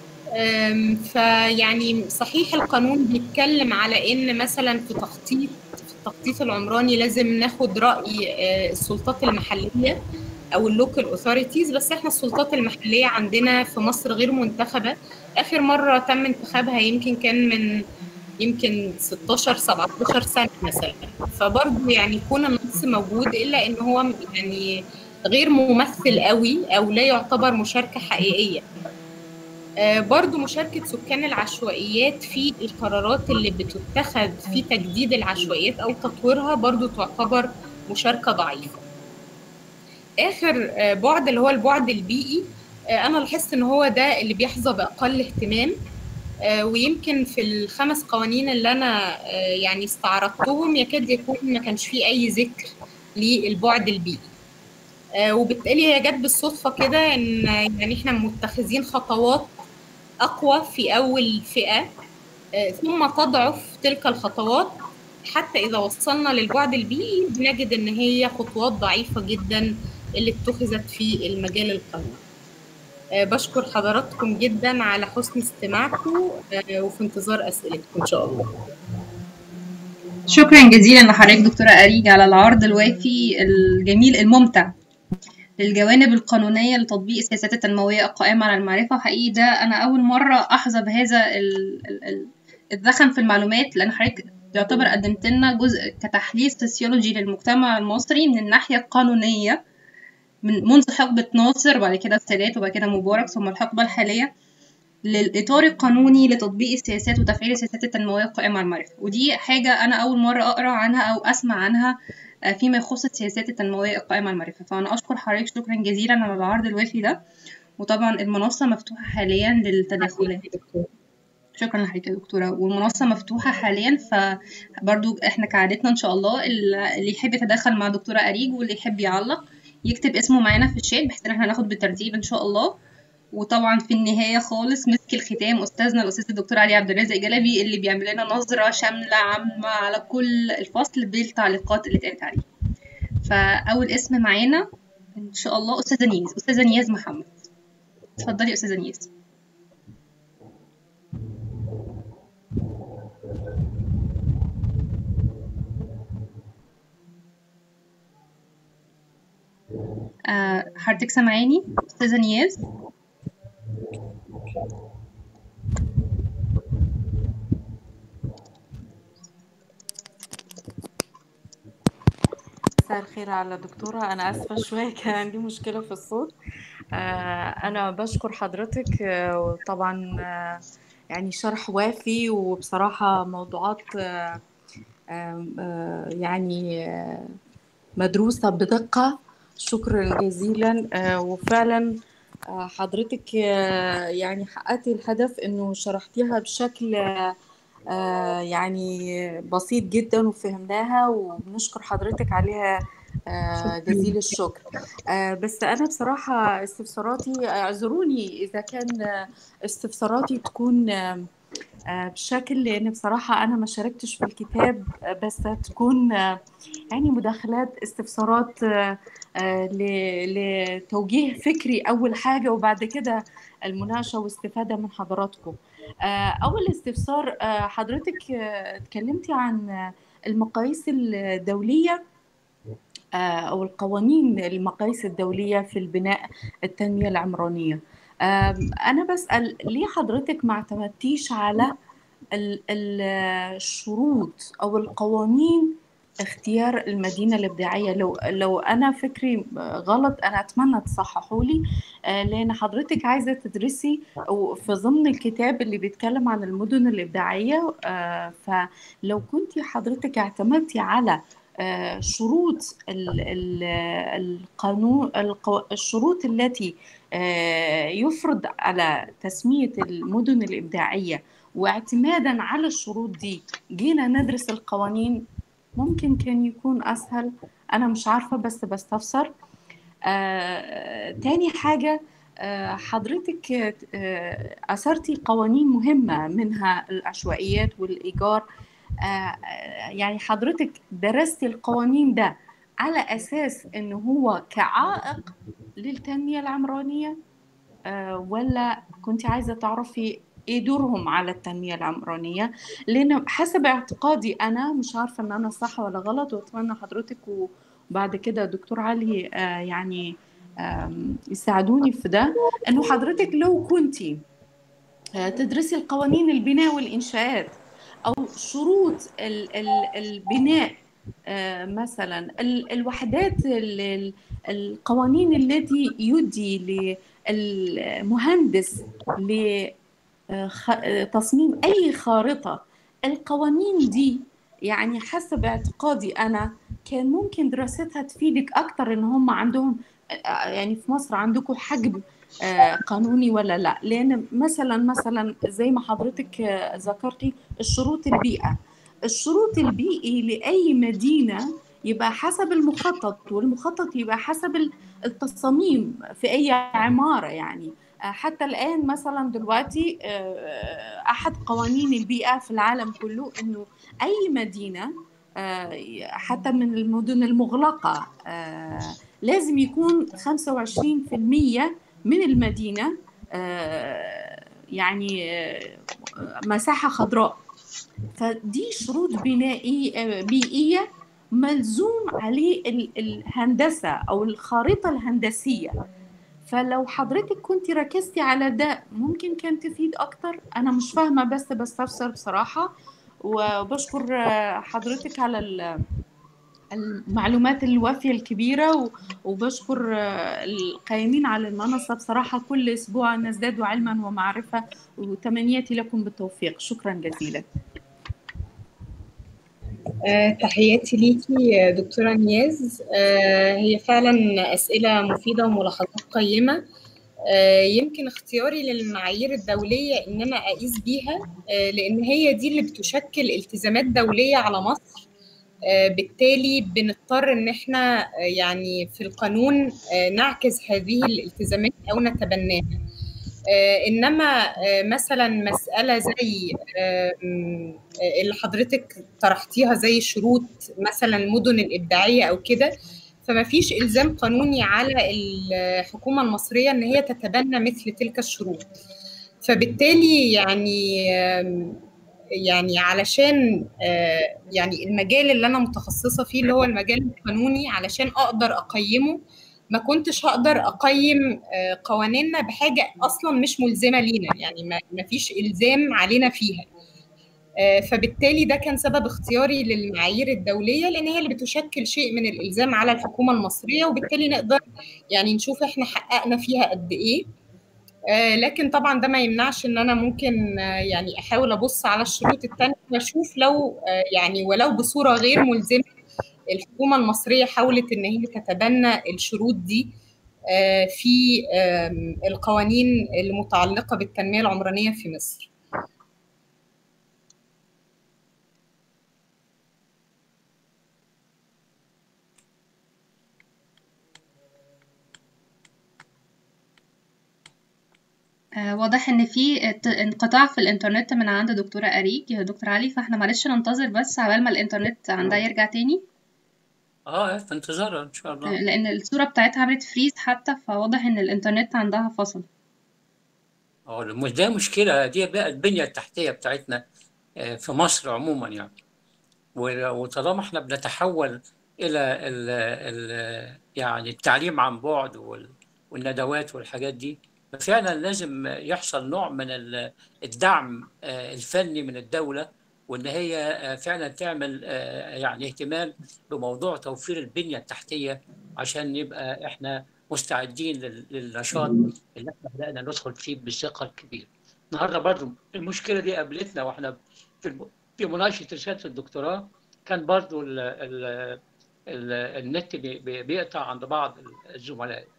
فيعني صحيح القانون بيتكلم على إن مثلا في تخطيط التخطيط العمراني لازم ناخد رأي السلطات المحلية أو اللوكال أوثوريتيز، بس إحنا السلطات المحلية عندنا في مصر غير منتخبة. آخر مرة تم انتخابها يمكن كان من يمكن ستاشر سبعتاشر سنة مثلا. فبرضه يعني يكون النص موجود إلا إن هو يعني غير ممثل قوي أو لا يعتبر مشاركة حقيقية. برضو مشاركة سكان العشوائيات في القرارات اللي بتتخذ في تجديد العشوائيات أو تطويرها برضو تعتبر مشاركة ضعيفة. آخر بعد اللي هو البعد البيئي، أنا لاحظت إن هو ده اللي بيحظى بأقل اهتمام، ويمكن في الخمس قوانين اللي أنا يعني استعرضتهم يكاد يكون ما كانش فيه أي ذكر للبعد البيئي. وبالتالي هي جت بالصدفة كده إن يعني إحنا متخذين خطوات أقوى في أول فئة، ثم تضعف تلك الخطوات حتى إذا وصلنا للبعد البيئي بنجد إن هي خطوات ضعيفة جدا اللي اتخذت في المجال القانوني. بشكر حضراتكم جدا على حسن استماعكم، وفي انتظار أسئلتكم إن شاء الله.
شكرا جزيلا لحضرتك دكتورة أريج على العرض الوافي الجميل الممتع للجوانب القانونية لتطبيق السياسات التنموية القائمة على المعرفة. حقيقي ده أنا أول مرة أحظى بهذا الدخن في المعلومات، لأن حضرتك يعتبر قدمت لنا جزء كتحليل سوسيولوجي للمجتمع المصري من الناحية القانونية من منذ حقبة ناصر وبعد كده السادات وبعد كده مبارك ثم الحقبة الحالية للإطار القانوني لتطبيق السياسات وتفعيل السياسات التنموية القائمة على المعرفة. ودي حاجة أنا أول مرة أقرأ عنها أو أسمع عنها فيما يخص السياسات التنموية القائمة على المعرفة. فأنا أشكر حضرتك شكرا جزيلا على العرض الوافي ده، وطبعا المنصة مفتوحة حاليا للتدخلات. شكرا لحضرتك يا دكتورة، والمنصة مفتوحة حاليا، فبرضو احنا كعادتنا ان شاء الله اللي يحب يتدخل مع دكتورة أريج واللي يحب يعلق يكتب اسمه معانا في الشات بحيث ان احنا ناخد بالترتيب ان شاء الله. وطبعا في النهاية خالص مسك الختام أستاذنا الأستاذ الدكتور علي عبد الرازق جلبي اللي بيعمل لنا نظرة شاملة عامة على كل الفصل بالتعليقات اللي اتقالت عليه. فأول اسم معانا إن شاء الله أستاذة نياز، أستاذة نياز محمد. اتفضلي أستاذة نياز. أه حضرتك سامعاني أستاذة نياز؟
مساء الخير على دكتورة، أنا آسفة شوية كان عندي مشكلة في الصوت. أنا بشكر حضرتك، وطبعا يعني شرح وافي وبصراحة موضوعات يعني مدروسة بدقة. شكرا جزيلا. وفعلا حضرتك يعني حققتي الهدف إنه شرحتيها بشكل آه يعني بسيط جدا وفهمناها، وبنشكر حضرتك عليها آه جزيل الشكر. آه بس أنا بصراحة استفساراتي، اعذروني إذا كان استفساراتي تكون آه بشكل، لأن بصراحة أنا ما شاركتش في الكتاب، بس تكون يعني مداخلات، استفسارات لتوجيه فكري أول حاجة، وبعد كده المناقشة واستفادة من حضراتكم. أول استفسار، حضرتك اتكلمتي عن المقاييس الدولية أو القوانين المقاييس الدولية في البناء التنمية العمرانية. أنا بسأل ليه حضرتك ما اعتمدتيش على الشروط أو القوانين اختيار المدينة الإبداعية؟ لو لو أنا فكري غلط أنا أتمنى تصححوا لي، لأن حضرتك عايزة تدرسي في ضمن الكتاب اللي بيتكلم عن المدن الإبداعية. فلو كنت حضرتك اعتمدتي على شروط القانون، الشروط التي يفرض على تسمية المدن الإبداعية، واعتمادا على الشروط دي جينا ندرس القوانين، ممكن كان يكون أسهل. أنا مش عارفة بس بستفسر. آه، تاني حاجة، آه، حضرتك آه، أثرتي قوانين مهمة منها العشوائيات والإيجار. آه، يعني حضرتك درستي القوانين ده على أساس إنه هو كعائق للتنمية العمرانية، آه، ولا كنت عايزة تعرفي ايه دورهم على التنمية العمرانية؟ لان حسب اعتقادي، انا مش عارفة ان انا صح ولا غلط، واتمنى حضرتك وبعد كده دكتور علي آه يعني آم، يساعدوني في ده، انه حضرتك لو كنتي آه، تدرسي القوانين البناء والإنشاءات أو شروط ال- ال- البناء، آه، مثلا ال- الوحدات، ال- ال- القوانين التي يدي للمهندس لتصميم أي خارطة، القوانين دي يعني حسب اعتقادي أنا كان ممكن دراستها تفيدك أكتر. إن هم عندهم آه، يعني في مصر عندكم حجم آه، قانوني ولا لا؟ لان مثلا مثلا زي ما حضرتك آه، ذكرتي الشروط البيئة، الشروط البيئي لأي مدينة يبقى حسب المخطط، والمخطط يبقى حسب التصاميم في أي عمارة. يعني آه، حتى الآن مثلا دلوقتي آه، أحد قوانين البيئة في العالم كله إنه أي مدينة آه، حتى من المدن المغلقة آه، لازم يكون خمسة وعشرين بالمئة من المدينة آه، يعني آه، مساحة خضراء. فدي شروط بنائية بيئية ملزوم عليه ال- الهندسة أو الخارطة الهندسية. فلو حضرتك كنت ركزتي على ده ممكن كان تفيد أكتر. أنا مش فاهمة بس بستفسر بصراحة. وبشكر آه، حضرتك على ال المعلومات الوافية الكبيرة، وبشكر آه، القائمين على المنصة. بصراحة كل أسبوع نزداد علما ومعرفة، وتمنياتي لكم بالتوفيق. شكرا جزيلا.
آه، تحياتي ليكي آه، دكتورة نياز. آه، هي فعلا أسئلة مفيدة وملاحظات قيمة. آه، يمكن اختياري للمعايير الدولية إن أنا أقيس بيها، آه، لأن هي دي اللي بتشكل التزامات دولية على مصر. آه، بالتالي بنضطر إن إحنا آه، يعني في القانون آه، نعكس هذه الالتزامات أو نتبناها. آه، إنما آه، مثلا مسألة زي آه، م- آه، اللي حضرتك طرحتيها زي شروط مثلا المدن الإبداعية أو كده، فما فيش إلزام قانوني على الحكومة المصرية إن هي تتبنى مثل تلك الشروط. فبالتالي يعني آم، يعني علشان آه، يعني المجال اللي أنا متخصصة فيه اللي هو المجال القانوني، علشان أقدر أقيمه ما كنتش هقدر أقيم آه، قوانيننا بحاجة أصلا مش ملزمة لينا، يعني ما ما فيش إلزام علينا فيها. آه، فبالتالي ده كان سبب اختياري للمعايير الدولية، لأن هي اللي بتشكل شيء من الإلزام على الحكومة المصرية، وبالتالي نقدر يعني نشوف إحنا حققنا فيها قد إيه. آه، لكن طبعا ده ما يمنعش ان انا ممكن آه، يعني احاول ابص على الشروط التانية واشوف لو آه، يعني ولو بصورة غير ملزمة الحكومة المصرية حاولت ان هي تتبنى الشروط دي آه، في آم، القوانين المتعلقة بالتنمية العمرانية في مصر.
آه، واضح ان في ات- انقطاع في الانترنت من عند دكتورة أريج يا دكتور علي، فاحنا معلش ننتظر بس عبال ما الانترنت عندها يرجع تاني.
اه في انتظارها ان شاء
آه،
الله.
لان الصورة بتاعتها عملت فريز حتى، فواضح ان الانترنت عندها فصل.
اه مش ده مشكله، دي بقى البنيه التحتيه بتاعتنا آه، في مصر عموما يعني. و- وطالما احنا بنتحول الى ال ال يعني التعليم عن بعد وال- والندوات والحاجات دي، ففعلا لازم يحصل نوع من ال- الدعم آه، الفني من الدولة، وان هي آه، فعلا تعمل آه، يعني اهتمام بموضوع توفير البنية التحتية، عشان يبقى احنا مستعدين لل- للنشاط اللي احنا بدأنا ندخل فيه بالثقة الكبيرة. النهارده برضو المشكلة دي قابلتنا واحنا في الم- في مناقشة رسالة الدكتوراه. كان برضو ال ال ال النت بي- بي- بيقطع عند بعض الزملاء.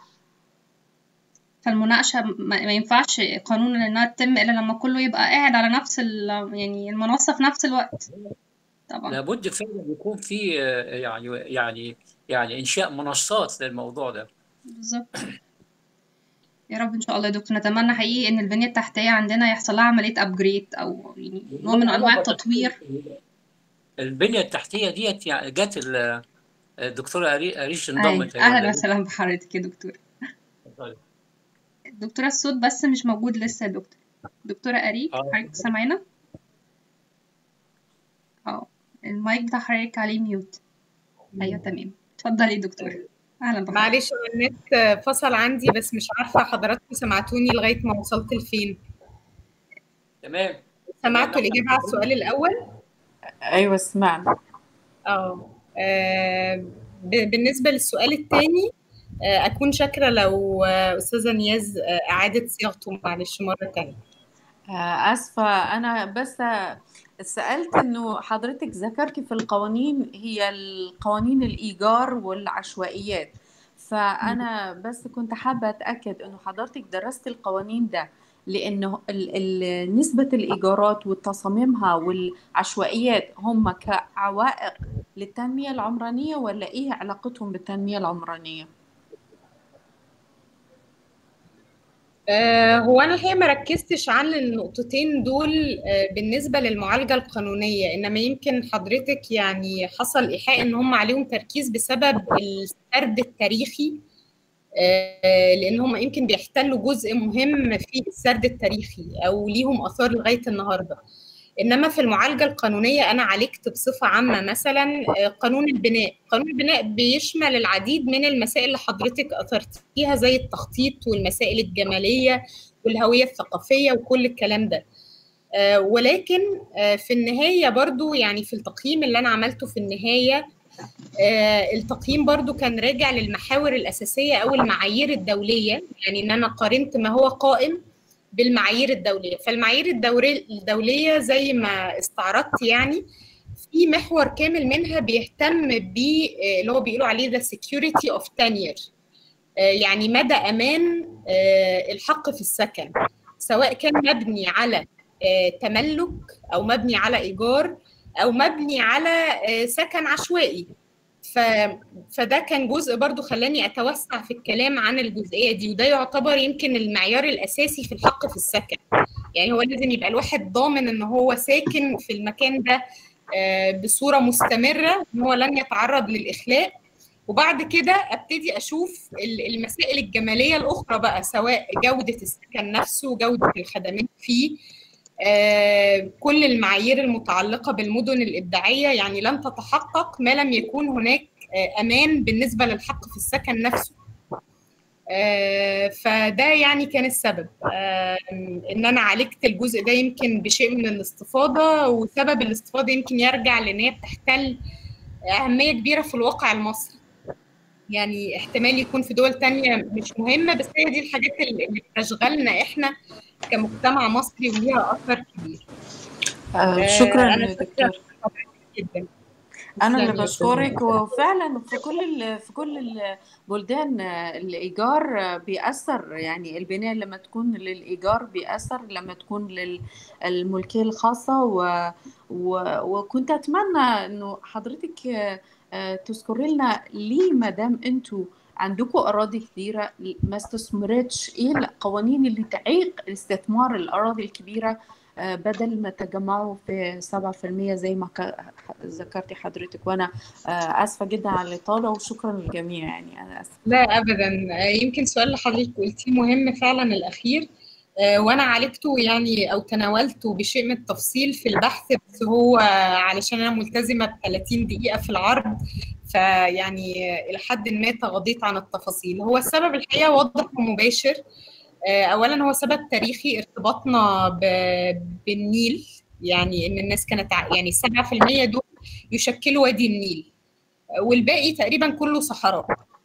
فالمناقشة ما ما ينفعش قانونا انها تتم الا لما كله يبقى قاعد على نفس ال يعني المنصة في نفس الوقت طبعا.
لابد فعلا يكون في آه، يعني يعني يعني إنشاء منصات للموضوع ده.
بالظبط. يا رب ان شاء الله يا دكتور، نتمنى حقيقي ان البنية التحتية عندنا يحصل لها عملية ابجريد او يعني نوع من
والله
انواع
أنا بتخيل
التطوير.
البنية التحتية ديت يعني جت ال- الدكتورة أري- أريش
اي
انضمت هي
اهلا
ولا
وسهلا بحضرتك يا دكتور.
إيه؟
الدكتورة الصوت بس مش موجود لسه يا دكتور. دكتورة أريج
اه
حضرتك سامعانا؟ اه المايك بتاع حضرتك عليه ميوت. ايوه تمام، اتفضلي يا دكتور. اهلا بحضرتك.
معلش هو النت فصل عندي، بس مش عارفة حضراتكم سمعتوني لغاية ما وصلت لفين.
تمام.
سمعتوا
سمعنا
الإجابة على السؤال الأول؟
ايوه سمعنا.
اه آه، ب- بالنسبة للسؤال الثاني، أكون شاكرة لو آه، أستاذة نياز آه، أعادت صياغته معلش مرة تانية.
آه، اسفه، انا بس سالت انه حضرتك ذكرتي في القوانين هي القوانين الايجار والعشوائيات، فانا بس كنت حابه اتاكد انه حضرتك درست القوانين ده، لانه ال ال نسبه الايجارات وتصاميمها والعشوائيات هم كعوائق للتنميه العمرانيه، ولا ايه علاقتهم بالتنميه العمرانيه؟
آه، هو أنا الحقيقة ما ركزتش على النقطتين دول آه، بالنسبة للمعالجة القانونية، إنما يمكن حضرتك يعني حصل إيحاء إن هم عليهم تركيز بسبب السرد التاريخي، آه، لأن هم يمكن بيحتلوا جزء مهم في السرد التاريخي أو ليهم آثار لغاية النهاردة. إنما في المعالجة القانونية أنا عالجت بصفة عامة مثلا آه، قانون البناء. قانون البناء بيشمل العديد من المسائل اللي حضرتك أثرتيها زي التخطيط والمسائل الجمالية والهوية الثقافية وكل الكلام ده. آه، ولكن آه، في النهاية برضو يعني في التقييم اللي أنا عملته في النهاية، آه، التقييم برضو كان راجع للمحاور الأساسية أو المعايير الدولية، يعني إن أنا قارنت ما هو قائم بالمعايير الدولية. فالمعايير الدوري- الدولية زي ما استعرضت يعني في محور كامل منها بيهتم ب آه، اللي هو بيقولوا عليه the security of tenure، آه، يعني مدى أمان آه، الحق في السكن، سواء كان مبني على آه، تملك أو مبني على إيجار أو مبني على آه، سكن عشوائي. ف... فده كان جزء برضو خلاني أتوسع في الكلام عن الجزئية دي، وده يعتبر يمكن المعيار الأساسي في الحق في السكن. يعني هو لازم يبقى الواحد ضامن إن هو ساكن في المكان ده آه، بصورة مستمرة، إن هو لن يتعرض للإخلاء. وبعد كده ابتدي اشوف المسائل الجماليه الاخرى بقى، سواء جوده السكن نفسه، جوده الخدمات فيه، آه، كل المعايير المتعلقه بالمدن الابداعيه، يعني لن تتحقق ما لم يكون هناك آه، امان بالنسبه للحق في السكن نفسه. آه، فده يعني كان السبب آه، ان انا عالجت الجزء ده يمكن بشيء من الاستفاضه، وسبب الاستفاضه يمكن يرجع لان هي بتحتل اهميه كبيره في الواقع المصري. يعني احتمال يكون في دول تانية مش مهمة، بس هي دي الحاجات اللي بتشغلنا احنا كمجتمع مصري وليها أثر كبير.
آه،
آه
شكرا
أنا
يا
شاكرة
دكتور.
لحضرتك جدا.
انا اللي
تسلمي يا أستاذ نور.
بشكرك، وفعلا في كل ال- في كل البلدان الايجار بيأثر، يعني البناء لما تكون للايجار بيأثر لما تكون للملكيه الخاصه. و و وكنت اتمنى انه حضرتك آه، تذكري لنا ليه ما دام انتوا عندكم أراضي كبيرة ما استثمرتش، إيه القوانين اللي تعيق استثمار الأراضي الكبيرة بدل ما تجمعوا في سبعة في المية زي ما ذكرتي حضرتك؟ وأنا آسفة جدا على الإطالة وشكرا للجميع، يعني أنا آسفة.
لا أبدا، يمكن سؤال اللي حضرتك قلتيه مهم فعلا الأخير، وأنا عالجته يعني أو تناولته بشيء من التفصيل في البحث، بس هو علشان أنا ملتزمة ب ثلاثين دقيقة في العرض فيعني إلى حد ما تغاضيت عن التفاصيل. هو السبب الحقيقة واضح ومباشر. أولا هو سبب تاريخي، ارتباطنا بالنيل، يعني إن الناس كانت يعني سبعة في المية دول يشكلوا وادي النيل والباقي تقريبا كله صحراء.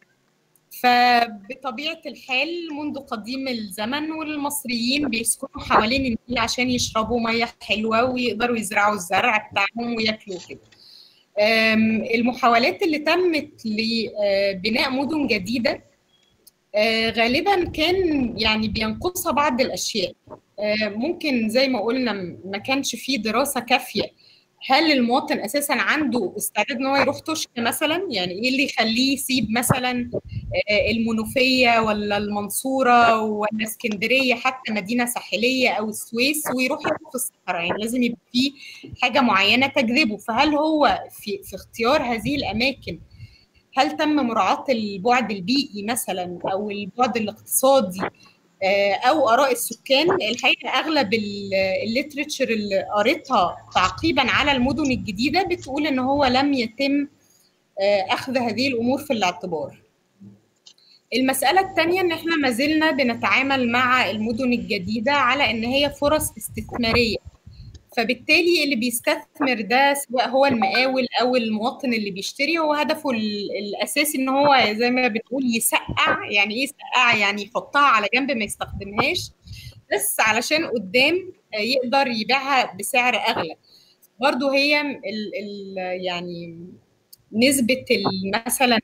فبطبيعة الحال منذ قديم الزمن والمصريين بيسكنوا حوالين النيل عشان يشربوا مياه حلوة ويقدروا يزرعوا الزرع بتاعهم وياكلوا كده. المحاولات اللي تمت لبناء مدن جديدة غالبا كان يعني بينقصها بعض الأشياء. ممكن زي ما قلنا ما كانش فيه دراسة كافية هل المواطن اساسا عنده استعداد ان هو يروح توشكا مثلا، يعني ايه اللي يخليه يسيب مثلا المنوفيه ولا المنصوره ولا اسكندريه حتى مدينه ساحليه او السويس ويروح يقف في الصحراء؟ يعني لازم يبقى في حاجه معينه تجذبه. فهل هو في في اختيار هذه الاماكن هل تم مراعاه البعد البيئي مثلا او البعد الاقتصادي او اراء السكان؟ الحقيقه اغلب الليتريتشر اللي قريتها تعقيبا على المدن الجديده بتقول ان هو لم يتم اخذ هذه الامور في الاعتبار. المساله الثانيه ان احنا ما زلنا بنتعامل مع المدن الجديده على ان هي فرص استثماريه، فبالتالي اللي بيستثمر ده سواء هو المقاول او المواطن اللي بيشتري هو هدفه الاساسي ان هو زي ما بنقول يسقع. يعني ايه يسقع؟ يعني يحطها على جنب ما يستخدمهاش بس علشان قدام يقدر يبيعها بسعر اغلى. برضو هي ال ال يعني نسبة مثلا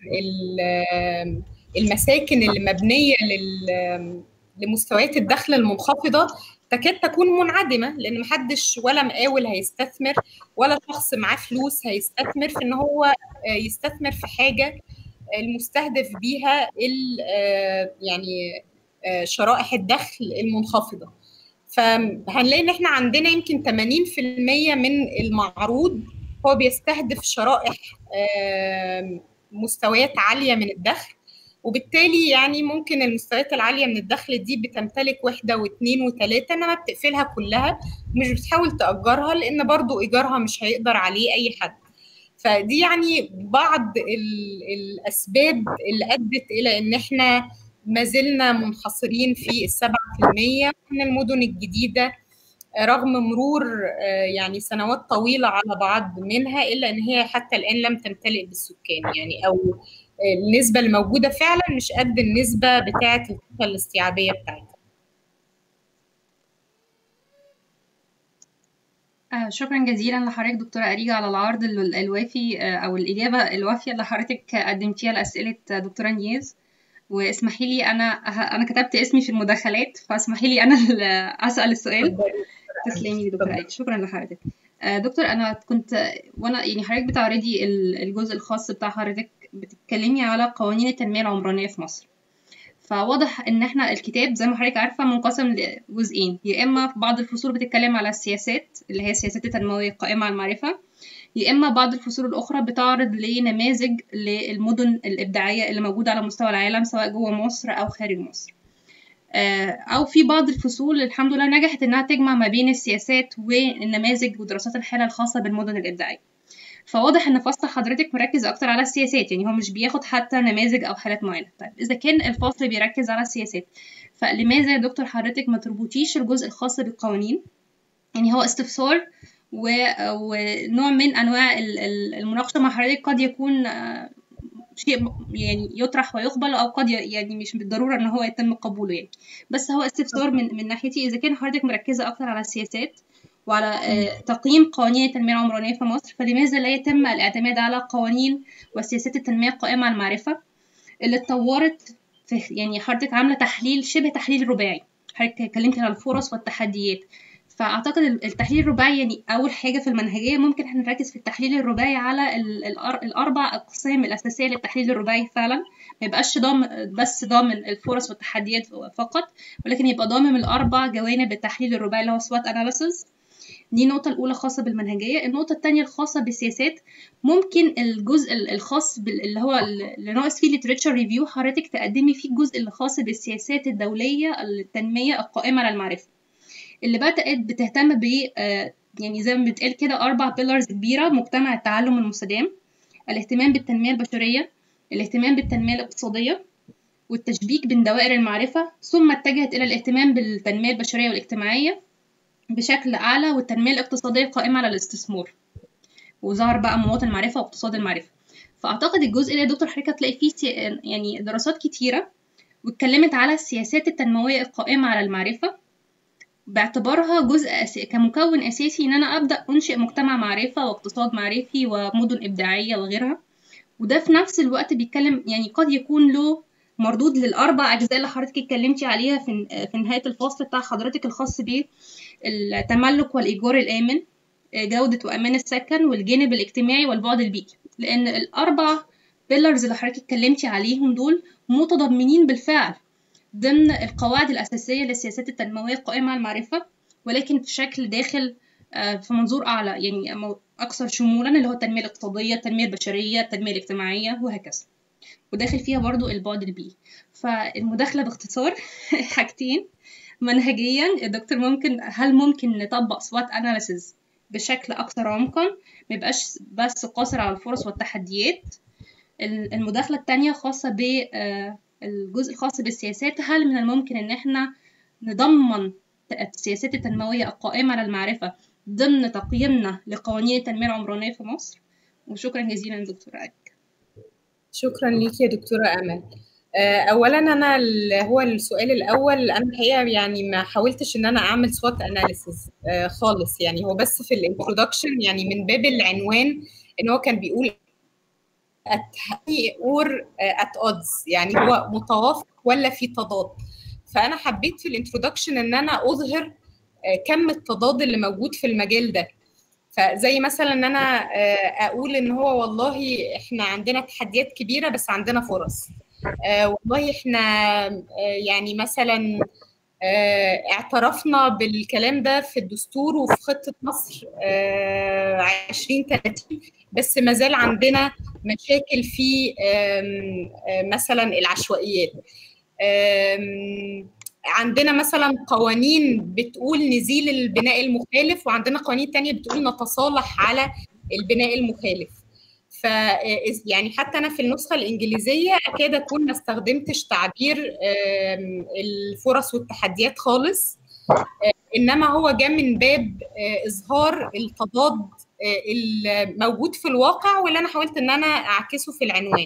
المساكن اللي مبنية لمستويات الدخل المنخفضة تكاد تكون منعدمة، لأن محدش ولا مقاول هيستثمر ولا شخص معاه فلوس هيستثمر في إن هو يستثمر في حاجة المستهدف بيها يعني شرائح الدخل المنخفضة. فهنلاقي إن إحنا عندنا يمكن ثمانين في المية من المعروض هو بيستهدف شرائح مستويات عالية من الدخل، وبالتالي يعني ممكن المستويات العالية من الدخل دي بتمتلك وحدة واثنين وثلاثة، انما بتقفلها كلها ومش بتحاول تأجرها لأن برضو إيجارها مش هيقدر عليه أي حد. فدي يعني بعض الأسباب اللي أدت إلى إن إحنا ما زلنا منحصرين في السبعة في المية من المدن الجديدة رغم مرور يعني سنوات طويلة على بعض منها، إلا إن هي حتى الآن لم تمتلئ بالسكان، يعني أو النسبة الموجودة فعلا مش قد النسبة بتاعة الطاقة الاستيعابية بتاعتها.
آه شكرا جزيلا لحضرتك دكتورة أريج على العرض الوافي آه أو الإجابة الوافية اللي حضرتك قدمتيها لأسئلة دكتورة نياز. واسمحي لي أنا أنا كتبت اسمي في المداخلات فاسمحي لي أنا أسأل السؤال. تسلمي دكتورة أريج، شكرا لحضرتك. آه دكتور أنا كنت وأنا يعني حضرتك بتعرضي الجزء الخاص بتاع حضرتك بتتكلمي على قوانين التنمية العمرانية في مصر. فواضح ان احنا الكتاب زي ما حضرتك عارفه منقسم لجزئين، يا اما في بعض الفصول بتتكلم على السياسات اللي هي السياسات التنمويه القائمه على المعرفه، يا اما بعض الفصول الاخرى بتعرض لنماذج للمدن الابداعيه اللي موجوده على مستوى العالم سواء جوه مصر او خارج مصر. او في بعض الفصول الحمد لله نجحت انها تجمع ما بين السياسات والنماذج ودراسات الحاله الخاصه بالمدن الابداعيه. فواضح ان فصل حضرتك مركز اكتر على السياسات، يعني هو مش بياخد حتى نماذج او حالات معينه. طيب اذا كان الفصل بيركز على السياسات فلماذا يا دكتور حضرتك ما تربطيش الجزء الخاص بالقوانين؟ يعني هو استفسار و... ونوع من انواع المناقشه مع حضرتك قد يكون شيء يعني يطرح ويقبل او قد يعني مش بالضروره ان هو يتم قبوله يعني، بس هو استفسار من من ناحيتي اذا كان حضرتك مركزه اكتر على السياسات وعلى تقييم قوانين التنمية العمرانية في مصر، فلماذا لا يتم الاعتماد على قوانين وسياسات التنمية القائمة على المعرفة اللي اتطورت في يعني حضرتك عاملة تحليل شبه تحليل رباعي، حضرتك اتكلمتي على الفرص والتحديات، فأعتقد التحليل الرباعي يعني أول حاجة في المنهجية ممكن احنا نركز في التحليل الرباعي على الأربع أقسام الأساسية للتحليل الرباعي فعلا، ما يبقاش ضامن بس ضامن الفرص والتحديات فقط، ولكن يبقى ضامن الأربع جوانب التحليل الرباعي اللي هو سوات أناليسيس. دي النقطة الأولى خاصة بالمنهجية. النقطة الثانية الخاصة بالسياسات، ممكن الجزء الخاص اللي هو اللي ناقص فيه literature review حضرتك تقدمي فيه الجزء اللي خاص بالسياسات الدولية التنمية القائمة على المعرفة، اللي بدأت بتهتم ب يعني زي ما بتقال كده أربع بيلرز كبيرة: مجتمع التعلم المستدام، الاهتمام بالتنمية البشرية، الاهتمام بالتنمية الاقتصادية، والتشبيك بين دوائر المعرفة، ثم اتجهت إلى الاهتمام بالتنمية البشرية والاجتماعية بشكل أعلى، والتنمية الاقتصادية قائمة على الاستثمار، وظهر بقى مواطن المعرفة واقتصاد المعرفة. فأعتقد الجزء ده يا دكتور حضرتك هتلاقي فيه يعني دراسات كتيرة واتكلمت على السياسات التنموية القائمة على المعرفة باعتبارها جزء أساسي كمكون أساسي إن أنا أبدأ أنشئ مجتمع معرفة واقتصاد معرفي ومدن إبداعية وغيرها. وده في نفس الوقت بيتكلم يعني قد يكون له مردود للأربع أجزاء اللي حضرتك اتكلمتي عليها في في نهاية الفصل بتاع حضرتك الخاص بالتملك والإيجار الآمن، جودة وأمان السكن، والجانب الاجتماعي والبعد البيئي، لأن الأربع بيلرز اللي حضرتك اتكلمتي عليهم دول متضمنين بالفعل ضمن القواعد الأساسية للسياسات التنموية القائمة على المعرفة، ولكن في شكل داخل في منظور أعلى يعني أكثر شمولا، اللي هو التنمية الاقتصادية، التنمية البشرية، التنمية الاجتماعية وهكذا، وداخل فيها برضو البعد البيئي. فالمداخلة باختصار حاجتين: منهجيا الدكتور ممكن هل ممكن نطبق سوات أناليسيز بشكل أكثر عمقا، ما يبقاش بس قاصر على الفرص والتحديات. المداخلة الثانية خاصة بالجزء الخاص بالسياسات، هل من الممكن إن احنا نضمن السياسات التنموية القائمة على المعرفة ضمن تقييمنا لقوانين التنمية العمرانية في مصر؟ وشكرا جزيلا دكتورة أريج.
شكرا ليك يا دكتورة أمل. اولا انا هو السؤال الاول انا الحقيقه يعني ما حاولتش ان انا اعمل سوات اناليسيس خالص، يعني هو بس في الانترودكشن يعني من باب العنوان ان هو كان بيقول at high or at odds، يعني هو متوافق ولا في تضاد. فانا حبيت في الانترودكشن ان انا اظهر كم التضاد اللي موجود في المجال ده. فزي مثلا ان انا اقول ان هو والله احنا عندنا تحديات كبيره بس عندنا فرص، آه والله احنا آه يعني مثلا آه اعترفنا بالكلام ده في الدستور وفي خطة مصر آه عشرين ثلاثين، بس ما زال عندنا مشاكل في مثلا العشوائيات. عندنا مثلا قوانين بتقول نزيل البناء المخالف، وعندنا قوانين تانية بتقول نتصالح على البناء المخالف. ف يعني حتى انا في النسخه الانجليزيه اكاد اكون ما استخدمتش تعبير الفرص والتحديات خالص، انما هو جاء من باب اظهار التضاد الموجود في الواقع واللي انا حاولت ان انا اعكسه في العنوان.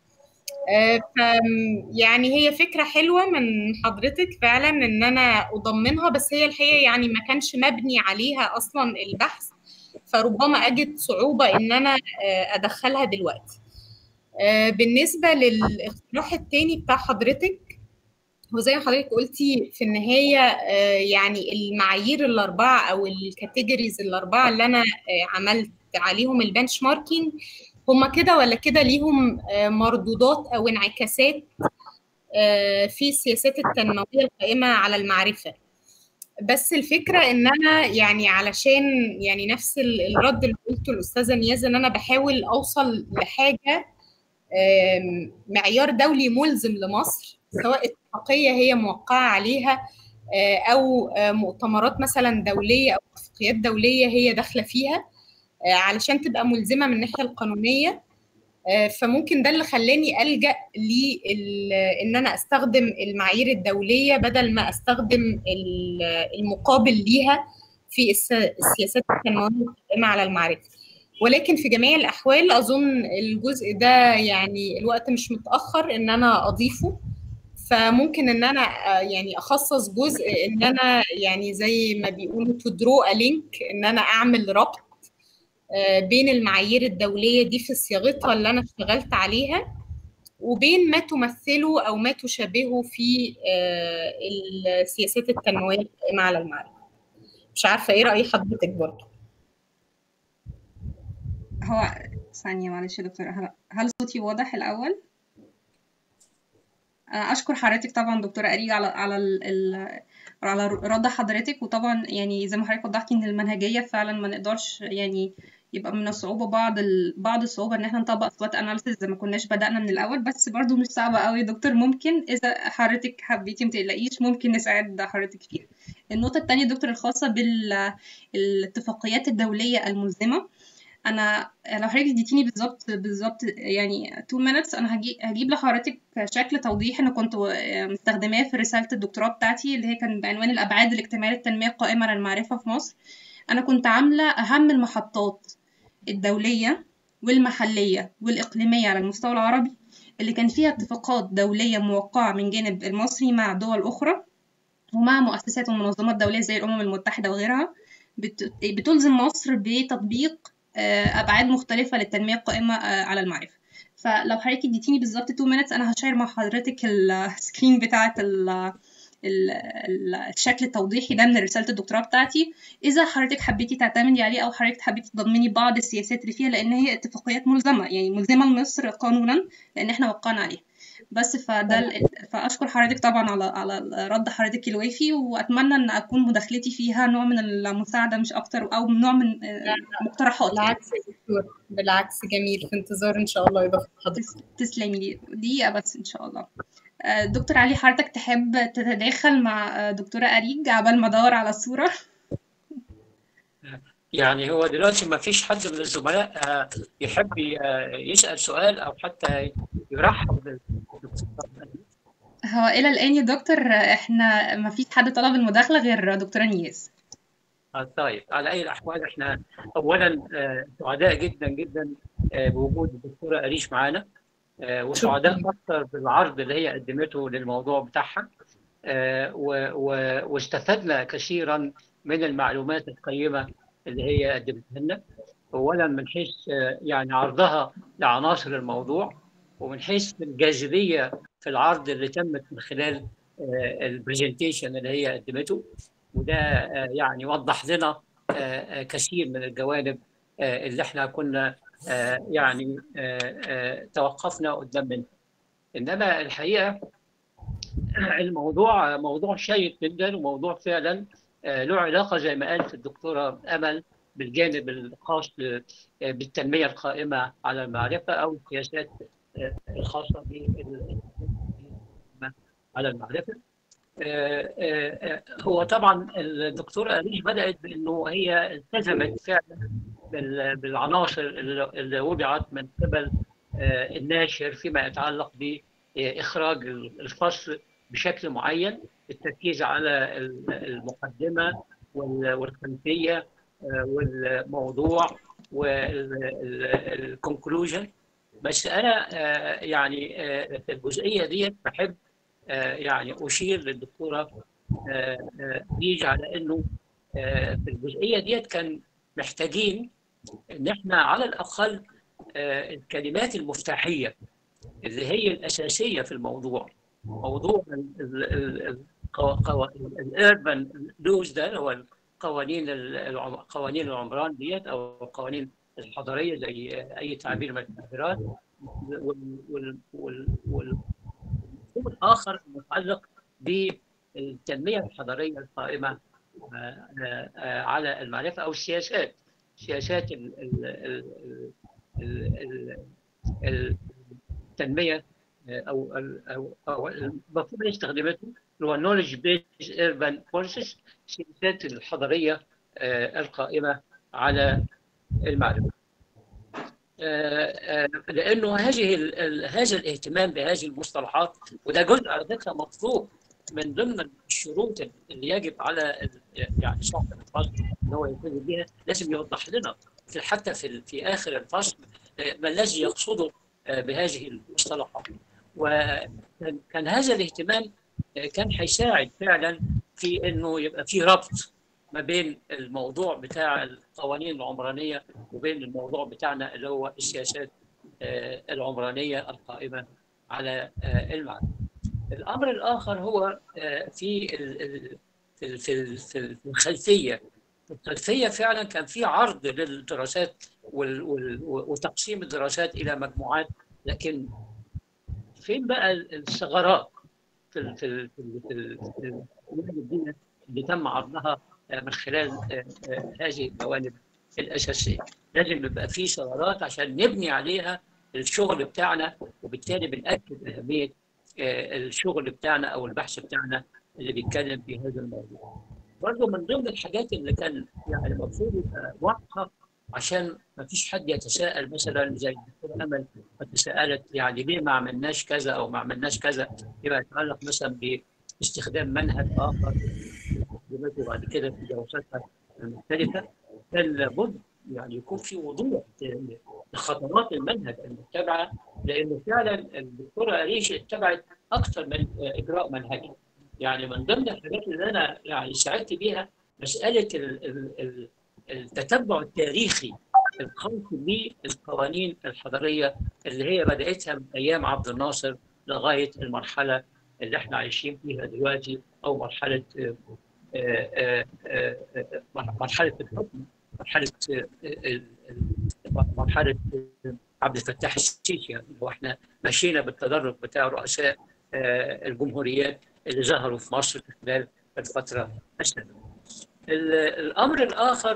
ف يعني هي فكره حلوه من حضرتك فعلا ان انا اضمنها، بس هي الحقيقه يعني ما كانش مبني عليها اصلا البحث، فربما أجد صعوبة إن أنا أدخلها دلوقتي. بالنسبة للاقتراح التاني بتاع حضرتك، وزي ما حضرتك قلتي في النهاية يعني المعايير الأربعة أو الكاتيجوريز الأربعة اللي أنا عملت عليهم البنش ماركينج هما كده ولا كده ليهم مردودات أو انعكاسات في السياسات التنموية القائمة على المعرفة. بس الفكرة ان انا يعني علشان يعني نفس الرد اللي قلته الاستاذة نياز ان انا بحاول اوصل لحاجة معيار دولي ملزم لمصر، سواء اتفاقية هي موقعة عليها او مؤتمرات مثلا دولية او اتفاقيات دولية هي داخلة فيها علشان تبقى ملزمة من الناحية القانونية. فممكن ده اللي خلاني ألجأ لإن أنا أستخدم المعايير الدولية بدل ما أستخدم المقابل ليها في السياسات التنموية القائمة على المعرفة. ولكن في جميع الأحوال أظن الجزء ده يعني الوقت مش متأخر إن أنا أضيفه، فممكن إن أنا يعني أخصص جزء إن أنا يعني زي ما بيقولوا to draw a link، إن أنا أعمل ربط بين المعايير الدولية دي في صياغتها اللي أنا اشتغلت عليها وبين ما تمثله أو ما تشابهه في السياسات التنموية القائمة على المعرفة. مش عارفه ايه راي حضرتك برضه.
هو ثانية معلش يا دكتورة، هل, هل صوتي واضح الأول؟ أنا أشكر حضرتك طبعا دكتورة أريج على على ال ال على رد حضرتك، وطبعا يعني زي ما حضرتك وضحتي إن المنهجية فعلا ما نقدرش يعني يبقى من الصعوبة بعض ال... بعض الصعوبة إن احنا نطبق سوات أناليسيس زي ما كناش بدأنا من الأول، بس برضو مش صعبة قوي يا دكتور. ممكن إذا حضرتك حبيتي متقلقيش ممكن نساعد حضرتك فيها. النقطة التانية دكتور الخاصة بالاتفاقيات الدولية الملزمة، انا لو حضرتك اديتيني بالظبط بالظبط يعني اتنين minutes انا هجيب هجيب لحضرتك شكل توضيح انا كنت مستخدماه في رساله الدكتوراه بتاعتي اللي هي كان بعنوان الابعاد الاجتماعيه للتنميه القائمه على المعرفه في مصر. انا كنت عامله اهم المحطات الدوليه والمحليه والاقليميه على المستوى العربي اللي كان فيها اتفاقات دوليه موقعه من جانب المصري مع دول اخرى ومع مؤسسات ومنظمات دوليه زي الامم المتحده وغيرها بتلزم مصر بتطبيق ابعاد مختلفه للتنميه القائمه على المعرفه. فلو حضرتك اديتيني بالظبط اتنين minutes انا هشير مع حضرتك السكرين بتاعه الشكل التوضيحي ده من رساله الدكتوراه بتاعتي، اذا حضرتك حبيتي تعتمدي عليه او حضرتك حبيتي تضمني بعض السياسات اللي فيها، لان هي اتفاقيات ملزمه يعني ملزمه لمصر قانونا لان احنا وقعنا عليها. بس فده ال... فاشكر حضرتك طبعا على على رد حضرتك الوافي، واتمنى ان اكون مداخلتي فيها نوع من المساعده مش اكتر او نوع من مقترحات.
بالعكس يا دكتور، بالعكس جميل، في انتظار ان شاء الله اضافه حضرتك.
تسلمي لي دقيقه بس ان شاء الله. دكتور علي حضرتك تحب تتداخل مع دكتوره أريج عبال ما ادور على الصوره؟
يعني هو دلوقتي ما فيش حد من الزملاء يحب يسأل سؤال أو حتى يرحب؟
هو إلى الآن يا دكتور إحنا ما فيش حد طلب المداخلة غير دكتورة نياز.
طيب، على أي الأحوال إحنا أولا سعداء جدا جدا بوجود الدكتورة أريج معانا، وسعداء أكثر بالعرض اللي هي قدمته للموضوع بتاعها، واستفدنا كثيرا من المعلومات القيمة اللي هي قدمتها لنا، اولا من حيث يعني عرضها لعناصر الموضوع، ومن حيث الجاذبيه في العرض اللي تمت من خلال البرزنتيشن اللي هي قدمته، وده يعني وضح لنا كثير من الجوانب اللي احنا كنا يعني توقفنا قدام منها. انما الحقيقه الموضوع موضوع شيق جدا، وموضوع فعلا له علاقه زي ما قالت الدكتوره امل بالجانب الخاص بالتنميه القائمه على المعرفه او السياسات الخاصه بالتنميه على المعرفه. هو طبعا الدكتوره أريج بدات بانه هي التزمت فعلا بالعناصر اللي وضعت من قبل الناشر فيما يتعلق باخراج الفصل بشكل معين، التركيز على المقدمه والخلفيه والموضوع والكونكلوجن. بس انا يعني في الجزئيه دي بحب يعني اشير للدكتوره أريج على انه في الجزئيه دي كان محتاجين ان احنا على الاقل الكلمات المفتاحيه اللي هي الاساسيه في الموضوع، موضوع الاربن لوز ده هو قوانين قوانين العمران ديت او القوانين الحضريه زي اي تعبير من التعبيرات، والمفهوم الاخر المتعلق بالتنميه الحضريه القائمه على المعرفه او السياسات سياسات التنميه او او او المفهوم اللي استخدمته اللي هو knowledge based urban policies، السياسات الحضريه القائمه على المعرفه. لانه هذه هذا الاهتمام بهذه المصطلحات، وده جزء على فكره مطلوب من ضمن الشروط اللي يجب على يعني صاحب الفصل ان هو يلتزم بها، لازم يوضح لنا في حتى في في اخر الفصل ما الذي يقصده بهذه المصطلحات. وكان هذا الاهتمام كان هيساعد فعلا في انه يبقى في ربط ما بين الموضوع بتاع القوانين العمرانيه وبين الموضوع بتاعنا اللي هو السياسات العمرانيه القائمه على المعرفه. الامر الاخر هو في في في الخلفيه في الخلفيه فعلا كان في عرض للدراسات وال- وال- وتقسيم الدراسات الى مجموعات، لكن فين بقى الثغرات في ال- في ال- في ال- في ال- في المنهج الديني اللي تم عرضها آه، من خلال آه، آه، هذه الجوانب الاساسيه؟ لازم يبقى في ثغرات عشان نبني عليها الشغل بتاعنا، وبالتالي بنأكد اهميه آه، الشغل بتاعنا او البحث بتاعنا اللي بيتكلم في هذا الموضوع. برضه من ضمن الحاجات اللي كان يعني المفروض يبقى واضحه، عشان ما فيش حد يتساءل مثلا زي الدكتوره امل ما تساءلت يعني ليه ما عملناش كذا او ما عملناش كذا، فيما يتعلق مثلا باستخدام منهج اخر استخداماته بعد كده في دراستها المختلفه. كان لابد يعني يكون في وضوح لخطوات المنهج المتبعه، لانه فعلا الدكتوره اريج اتبعت اكثر من اجراء منهجي. يعني من ضمن الحاجات اللي انا يعني ساعدت بيها مساله ال- ال- ال- التتبع التاريخي الخاص بالقوانين الحضريه اللي هي بداتها من ايام عبد الناصر لغايه المرحله اللي احنا عايشين فيها دلوقتي، او مرحله آه، آه، آه، آه، مرحله الحكم، مرحله آه، ال- ال- مرحله عبد الفتاح السيسي. يعني هو احنا مشينا بالتدرج بتاع رؤساء آه، الجمهوريات اللي ظهروا في مصر في خلال الفتره السابقه. ال- الامر الاخر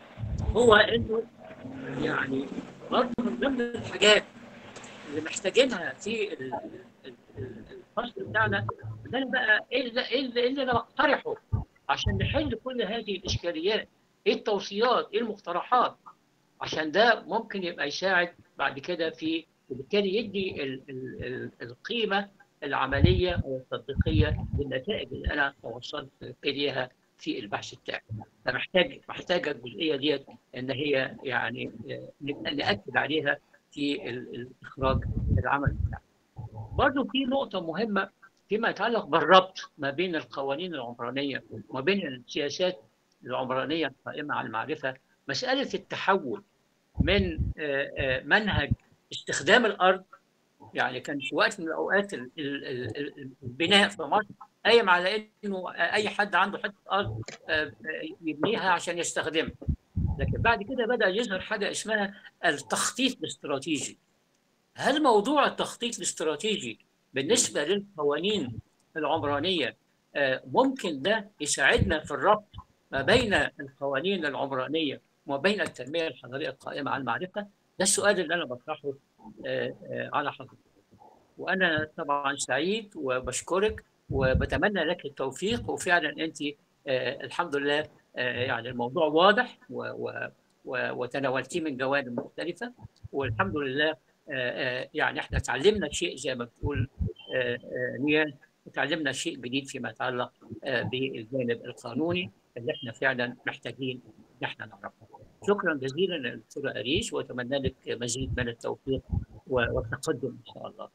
هو انه يعني برضه من ضمن الحاجات اللي محتاجينها في ال- ال- ال- الفصل بتاعنا، ده بقى ايه اللي, إيه اللي, إيه اللي انا بقترحه عشان نحل كل هذه الاشكاليات، ايه التوصيات، ايه المقترحات، عشان ده ممكن يبقى يساعد بعد كده في، وبالتالي يدي ال ال ال القيمه العمليه او التطبيقيه للنتائج اللي انا توصلت اليها في البحث بتاعي. فمحتاج محتاجه الجزئيه ديت ان هي يعني آه، نبقى ناكد عليها في ال- الاخراج العمل بتاعنا. برضه في نقطه مهمه فيما يتعلق بالربط ما بين القوانين العمرانيه وما بين السياسات العمرانيه القائمه على المعرفه، مساله التحول من آه، آه، منهج استخدام الارض. يعني كان في وقت من الاوقات ال- ال- ال- ال- البناء في مصر قايم على انه اي حد عنده حته ارض آه، آه، يبنيها عشان يستخدمها. لكن بعد كده بدا يظهر حاجه اسمها التخطيط الاستراتيجي. هل موضوع التخطيط الاستراتيجي بالنسبه للقوانين العمرانيه آه، ممكن ده يساعدنا في الربط ما بين القوانين العمرانيه وما بين التنميه الحضريه القائمه على المعرفه؟ ده السؤال اللي انا بطرحه آه، آه، على حضرتك. وانا طبعا سعيد وبشكرك وبتمنى لك التوفيق، وفعلا انت آه، الحمد لله آه، يعني الموضوع واضح و- و- و- وتناولتيه من جوانب مختلفه، والحمد لله آه، آه، يعني احنا تعلمنا شيء زي ما بتقول آه، آه، نيال، تعلمنا شيء جديد فيما يتعلق آه، بالجانب القانوني اللي احنا فعلا محتاجين ان احنا نعرفه. شكرا جزيلا للدكتوره اريج، واتمنى لك مزيد من التوفيق والتقدم ان شاء الله.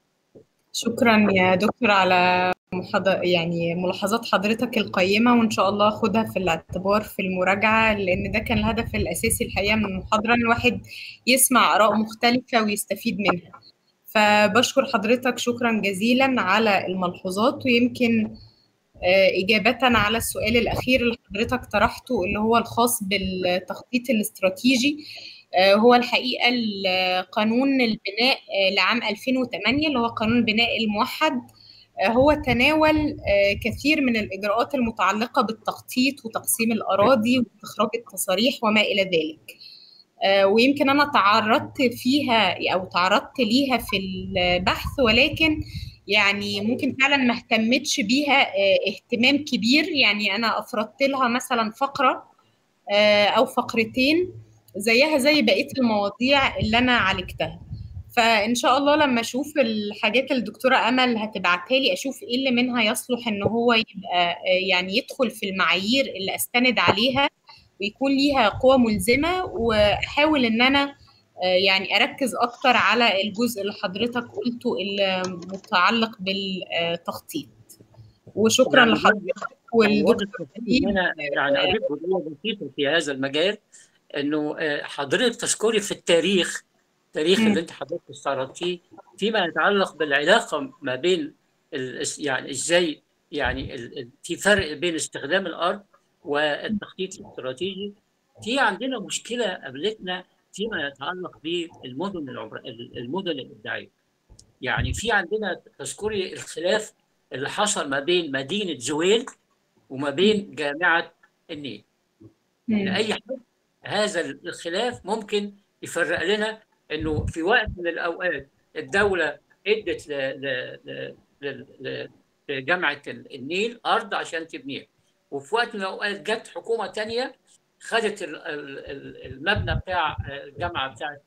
شكرا يا دكتور على محض... يعني ملاحظات حضرتك القيمة، وإن شاء الله أخدها في الاعتبار في المراجعة، لأن ده كان الهدف الأساسي الحقيقة من المحاضرة، إن الواحد يسمع آراء مختلفة ويستفيد منها. فبشكر حضرتك شكرا جزيلا على الملحوظات. ويمكن آه، إجابة على السؤال الأخير اللي حضرتك طرحته اللي هو الخاص بالتخطيط الاستراتيجي، آه، هو الحقيقة قانون البناء آه، لعام ألفين وثمانية اللي هو قانون البناء الموحد، آه، هو تناول آه، كثير من الإجراءات المتعلقة بالتخطيط وتقسيم الأراضي واستخراج التصاريح وما إلى ذلك. آه، ويمكن أنا تعرضت فيها أو تعرضت ليها في البحث، ولكن يعني ممكن فعلا ما اهتمتش بيها آه، اهتمام كبير. يعني أنا أفردت لها مثلا فقرة آه، أو فقرتين زيها زي بقية المواضيع اللي أنا عالجتها. فإن شاء الله لما أشوف الحاجات اللي الدكتورة أمل هتبعتها لي، أشوف إيه اللي منها يصلح إن هو يبقى آه، يعني يدخل في المعايير اللي أستند عليها ويكون ليها قوة ملزمة، وأحاول إن أنا يعني أركز أكتر على الجزء اللي حضرتك قلته اللي متعلق بالتخطيط. وشكرا
يعني
لحضرتك
يعني واضح
والدكتور
ان انا يعني اضيف جزئيه بسيطه في هذا المجال، انه آه، حضرتك تذكري في التاريخ، التاريخ اللي انت حضرتك استعرضتيه فيما يتعلق بالعلاقه ما بين ال- يعني ازاي يعني ال- ال- في فرق بين استخدام الارض والتخطيط الاستراتيجي. في عندنا مشكله قابلتنا فيما يتعلق بالمدن العمر... المدن الابداعيه. يعني في عندنا تذكري الخلاف اللي حصل ما بين مدينه زويل وما بين جامعه النيل. لاي حد هذا الخلاف ممكن يفرق لنا انه في وقت من الاوقات الدوله ادت ل... ل... ل... لجامعه النيل ارض عشان تبنيها، وفي وقت من الاوقات جت حكومه ثانيه خدت المبنى بتاع الجامعه بتاعت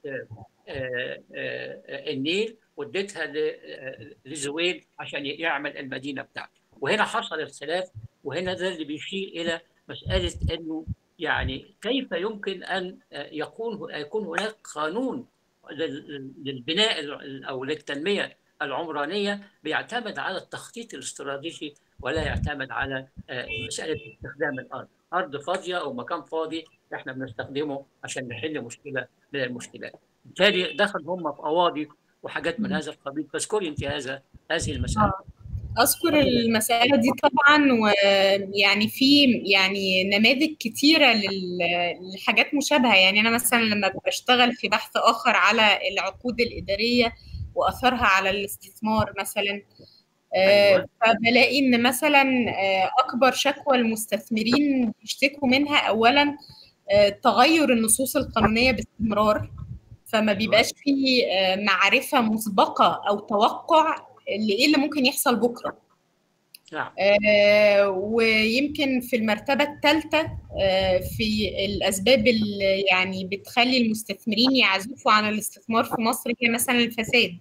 النيل واديتها لزويل عشان يعمل المدينه بتاعته. وهنا حصل الخلاف، وهنا ده اللي بيشير الى مساله انه يعني كيف يمكن ان يكون يكون هناك قانون للبناء او للتنميه العمرانيه بيعتمد على التخطيط الاستراتيجي ولا يعتمد على مساله استخدام الارض. ارض فاضيه او مكان فاضي احنا بنستخدمه عشان نحل مشكله من المشكلات. بالتالي دخل هم في قواضي وحاجات من هذا القبيل. فاذكري انت هذا هذه المساله.
أذكر المسألة دي طبعا، ويعني في يعني نماذج كتيرة لحاجات مشابهة. يعني أنا مثلا لما بشتغل في بحث آخر على العقود الإدارية وأثرها على الاستثمار مثلا، أيوة. فبلاقي إن مثلا أكبر شكوى المستثمرين بيشتكوا منها أولا تغير النصوص القانونية باستمرار، فما بيبقاش فيه معرفة مسبقة أو توقع اللي ايه اللي ممكن يحصل بكره. نعم. آه ويمكن في المرتبه الثالثه آه في الاسباب اللي يعني بتخلي المستثمرين يعزفوا عن الاستثمار في مصر هي مثلا الفساد.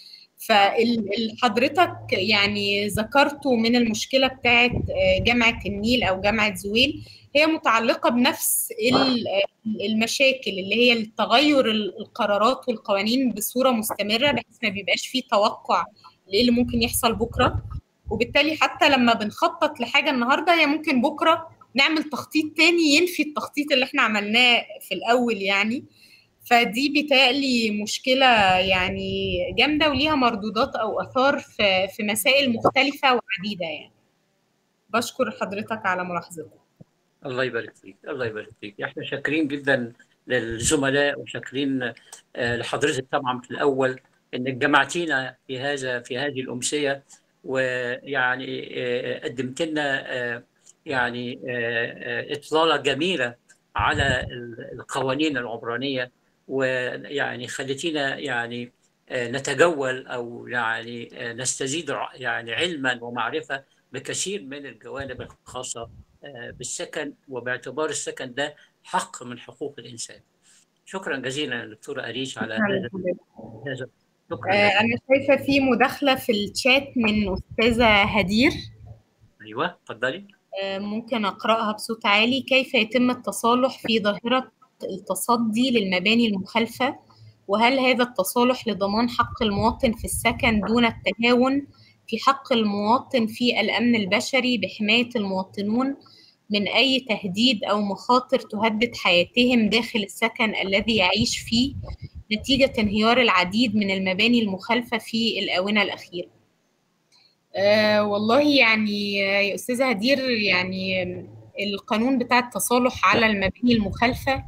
فحضرتك يعني ذكرته من المشكله بتاعت جامعه النيل او جامعه زويل، هي متعلقه بنفس المشاكل اللي هي التغير القرارات والقوانين بصوره مستمره، بحيث ما بيبقاش فيه توقع ايه اللي ممكن يحصل بكره. وبالتالي حتى لما بنخطط لحاجه النهارده هي ممكن بكره نعمل تخطيط تاني ينفي التخطيط اللي احنا عملناه في الاول يعني. فدي بيتهيألي مشكله يعني جامده وليها مردودات او اثار في في مسائل مختلفه وعديده يعني. بشكر حضرتك على ملاحظتك.
الله يبارك فيك، الله يبارك فيك. احنا شاكرين جدا للزملاء وشاكرين لحضرتك طبعا في الاول انك جمعتينا في هذا في هذه الامسيه، ويعني قدمت لنا يعني اطلاله جميله على القوانين العمرانيه، ويعني خليتينا يعني نتجول او يعني نستزيد يعني علما ومعرفه بكثير من الجوانب الخاصه بالسكن، وباعتبار السكن ده حق من حقوق الانسان. شكرا جزيلا دكتوره أريج على هذا هذا
شكرا. آه انا شايفه في مداخله في الشات من استاذه هدير.
ايوه اتفضلي.
آه ممكن اقراها بصوت عالي. كيف يتم التصالح في ظاهره التصدي للمباني المخالفه؟ وهل هذا التصالح لضمان حق المواطن في السكن دون التهاون في حق المواطن في الامن البشري بحمايه المواطنون من أي تهديد أو مخاطر تهدد حياتهم داخل السكن الذي يعيش فيه نتيجة انهيار العديد من المباني المخالفة في الآونة الأخيرة؟ آه والله يعني يا أستاذة هدير، يعني القانون بتاع التصالح على المباني المخالفة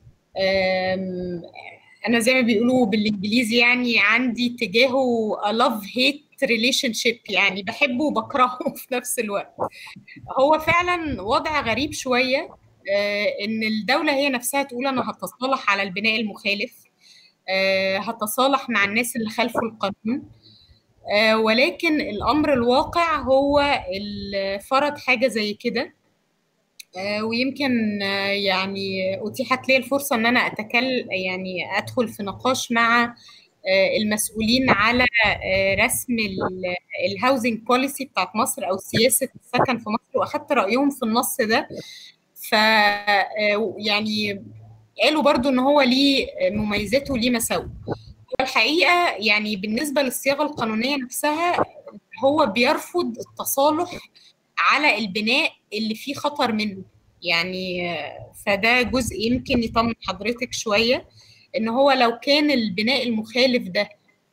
أنا زي ما بيقولوا بالإنجليزي يعني عندي تجاهه a love hate relationship، يعني بحبه وبكرهه في نفس الوقت. هو فعلا وضع غريب شوية إن الدولة هي نفسها تقول أنا هتصالح على البناء المخالف، هتصالح مع الناس اللي خالفوا القانون، ولكن الأمر الواقع هو اللي فرض حاجة زي كده. ويمكن يعني أتيحت لي الفرصة أن أنا أتكلم يعني أدخل في نقاش مع المسؤولين على رسم الهاوزنج بوليسي بتاعت مصر أو سياسة السكن في مصر، وأخدت رأيهم في النص ده. ف يعني قالوا برضو إن هو ليه مميزاته وليه مساوئ. والحقيقة يعني بالنسبة للصياغة القانونية نفسها هو بيرفض التصالح على البناء اللي فيه خطر منه يعني. فده جزء يمكن يطمن حضرتك شوية، إن هو لو كان البناء المخالف ده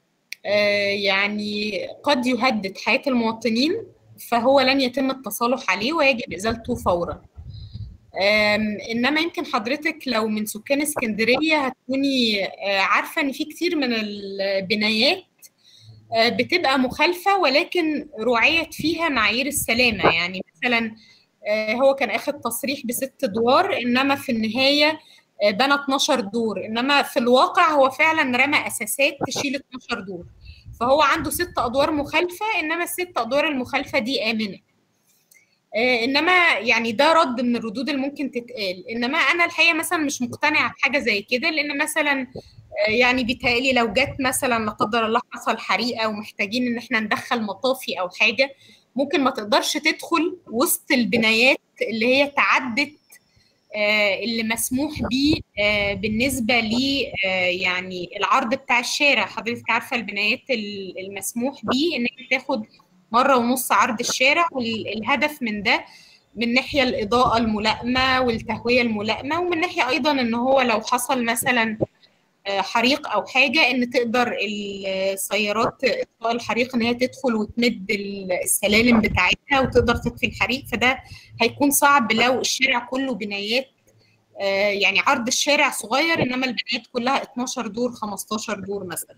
يعني قد يهدد حياة المواطنين فهو لن يتم التصالح عليه ويجب إزالته فورا. انما يمكن حضرتك لو من سكان اسكندريه هتكوني عارفه ان في كتير من البنايات بتبقى مخالفه ولكن رعيت فيها معايير السلامه. يعني مثلا هو كان اخد تصريح بست ادوار انما في النهايه بنى اتناشر دور، انما في الواقع هو فعلا رمى اساسات تشيل اتناشر دور، فهو عنده ست ادوار مخالفه انما الست ادوار المخالفه دي امنه. انما يعني ده رد من الردود اللي ممكن تتقال. انما انا الحقيقه مثلا مش مقتنعه بحاجه زي كده، لان مثلا يعني بيتهيألي لو جت مثلا لا قدر الله حصل حريقه ومحتاجين ان احنا ندخل مطافي او حاجه، ممكن ما تقدرش تدخل وسط البنايات اللي هي تعدت اللي مسموح بيه بالنسبه ل يعني العرض بتاع الشارع. حضرتك عارفه البنايات المسموح بيه ان هي تاخد مره ونص عرض الشارع، والهدف من ده من ناحيه الاضاءه الملائمه والتهويه الملائمه، ومن ناحيه ايضا ان هو لو حصل مثلا حريق او حاجه ان تقدر السيارات اطفاء الحريق ان هي تدخل وتمد السلالم بتاعتها وتقدر تطفي الحريق. فده هيكون صعب لو الشارع كله بنايات، يعني عرض الشارع صغير انما البنايات كلها اتناشر دور خمستاشر دور مثلا.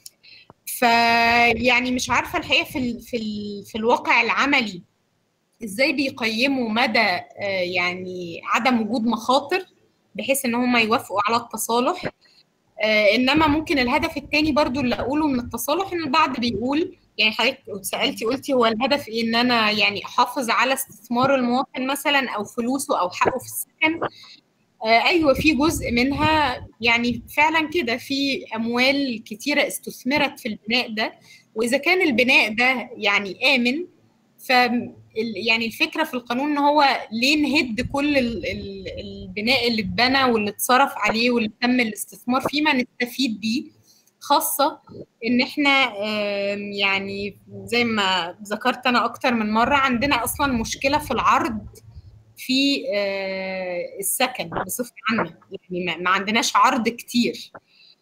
فيعني مش عارفه الحقيقه في ال في ال في الواقع العملي ازاي بيقيموا مدى يعني عدم وجود مخاطر بحيث ان هم يوافقوا على التصالح. انما ممكن الهدف الثاني برضو اللي اقوله من التصالح ان البعض بيقول، يعني حضرتك سالتي قلتي هو الهدف ايه، ان انا يعني احافظ على استثمار المواطن مثلا او فلوسه او حقه في السكن. آه ايوه في جزء منها يعني فعلا كده، في اموال كتيره استثمرت في البناء ده، واذا كان البناء ده يعني امن ف يعني الفكره في القانون ان هو ليه نهد كل ال ال البناء اللي اتبنى واللي اتصرف عليه واللي تم الاستثمار فيه، ما نستفيد بيه، خاصه ان احنا يعني زي ما ذكرت انا اكتر من مره عندنا اصلا مشكله في العرض في السكن بصفه عامه، يعني ما عندناش عرض كتير.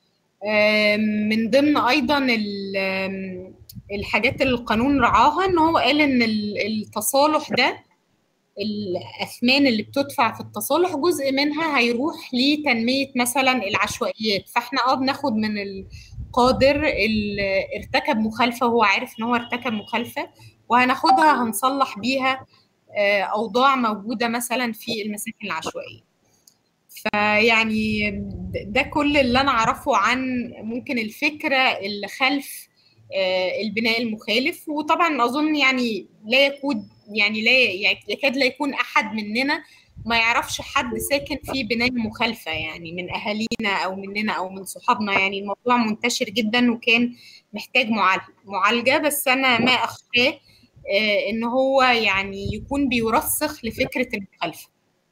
من ضمن ايضا الحاجات اللي القانون رعاها ان هو قال ان التصالح ده الاثمان اللي بتدفع في التصالح جزء منها هيروح لتنميه مثلا العشوائيات، فاحنا اه بناخد من القادر اللي ارتكب مخالفه وهو عارف ان هو ارتكب مخالفه وهناخدها هنصلح بيها اوضاع موجوده مثلا في المساكن العشوائيه. فيعني ده كل اللي انا اعرفه عن ممكن الفكره اللي خلف البناء المخالف. وطبعا اظن يعني لا يكون يعني لا يكاد لا يكون احد مننا ما يعرفش حد ساكن في بناية مخالفه، يعني من اهالينا او مننا او من صحابنا. يعني الموضوع منتشر جدا وكان محتاج معالجه، بس انا ما اخشاه ان هو يعني يكون بيرسخ لفكره المخالفه.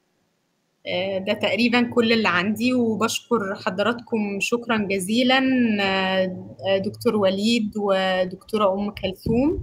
ده تقريبا كل اللي عندي، وبشكر حضراتكم شكرا جزيلا دكتور وليد ودكتورة أم كلثوم،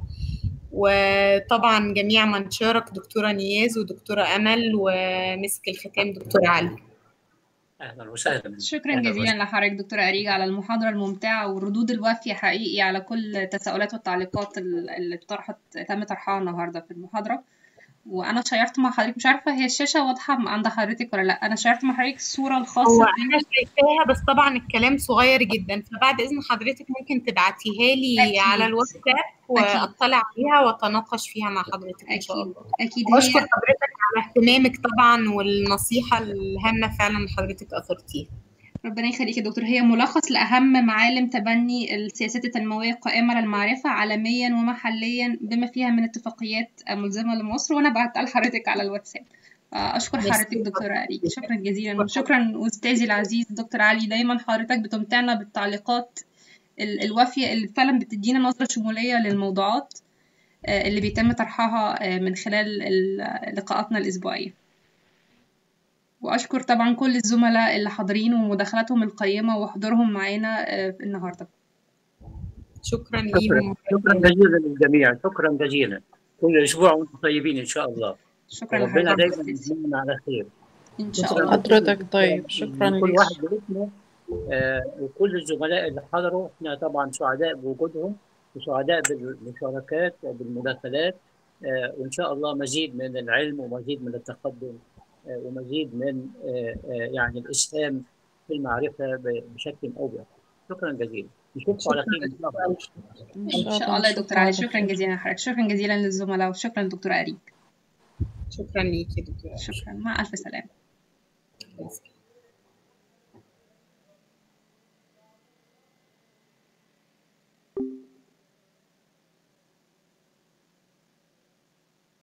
وطبعا جميع من شارك دكتورة نياز ودكتورة أمل ومسك الختام دكتور علي.
أهلا وسهلا.
شكرا جزيلا لحضرتك دكتورة أريج على المحاضرة الممتعة والردود الوافية حقيقي على كل التساؤلات والتعليقات اللي طرحت تم طرحها النهاردة في المحاضرة. وانا شيرت مع حضرتك، مش عارفه هي الشاشه واضحه عند حضرتك ولا لا، انا شيرت مع حضرتك الصوره الخاصه.
هو انا شايفاها بس طبعا الكلام صغير جدا، فبعد اذن حضرتك ممكن تبعتيها لي أكيد. على الواتساب واطلع عليها واتناقش فيها مع حضرتك ان شاء الله.
اكيد.
واشكر هي... حضرتك على اهتمامك طبعا والنصيحه الهامه فعلا حضرتك اثرتيها.
ربنا يخليك يا دكتور. هي ملخص لأهم معالم تبني السياسات التنموية القائمة للمعرفة عالميا ومحليا بما فيها من اتفاقيات ملزمة لمصر، وأنا بعتها لحضرتك على الواتساب. أشكر حضرتك دكتورة أريج، شكرا جزيلا. وشكرا أستاذي العزيز دكتور علي، دايما حضرتك بتمتعنا بالتعليقات الوافية اللي فعلا بتدينا نظرة شمولية للموضوعات اللي بيتم طرحها من خلال لقاءاتنا الأسبوعية. وأشكر طبعا كل الزملاء اللي حاضرين ومداخلاتهم القيمة وحضورهم معانا النهاردة.
شكرا ليهم.
شكرا جزيلا للجميع، شكرا جزيلا. كل أسبوع وانتم طيبين إن شاء الله.
شكرا
ربنا دايما يجمعنا على خير
إن شاء الله.
حضرتك طيب، شكرا لك.
كل واحد باسمه آه وكل الزملاء اللي حضروا، احنا طبعا سعداء بوجودهم وسعداء بالمشاركات وبالمداخلات، آه وإن شاء الله مزيد من العلم ومزيد من التقدم ومزيد من يعني الاسهام في المعرفه بشكل او باخر. شكرا جزيلا. نشوفكم على خير ان شاء الله.
ان
ان
شاء
شاء
الله
الله يا دكتور
نشوفكم
علي.
على
شكرا
خير.
جزيلا لحضرتك، شكرا جزيلا للزملاء، وشكرا دكتورة أريج.
شكرا ليكي دكتورة.
شكرا، مع ألف سلامة.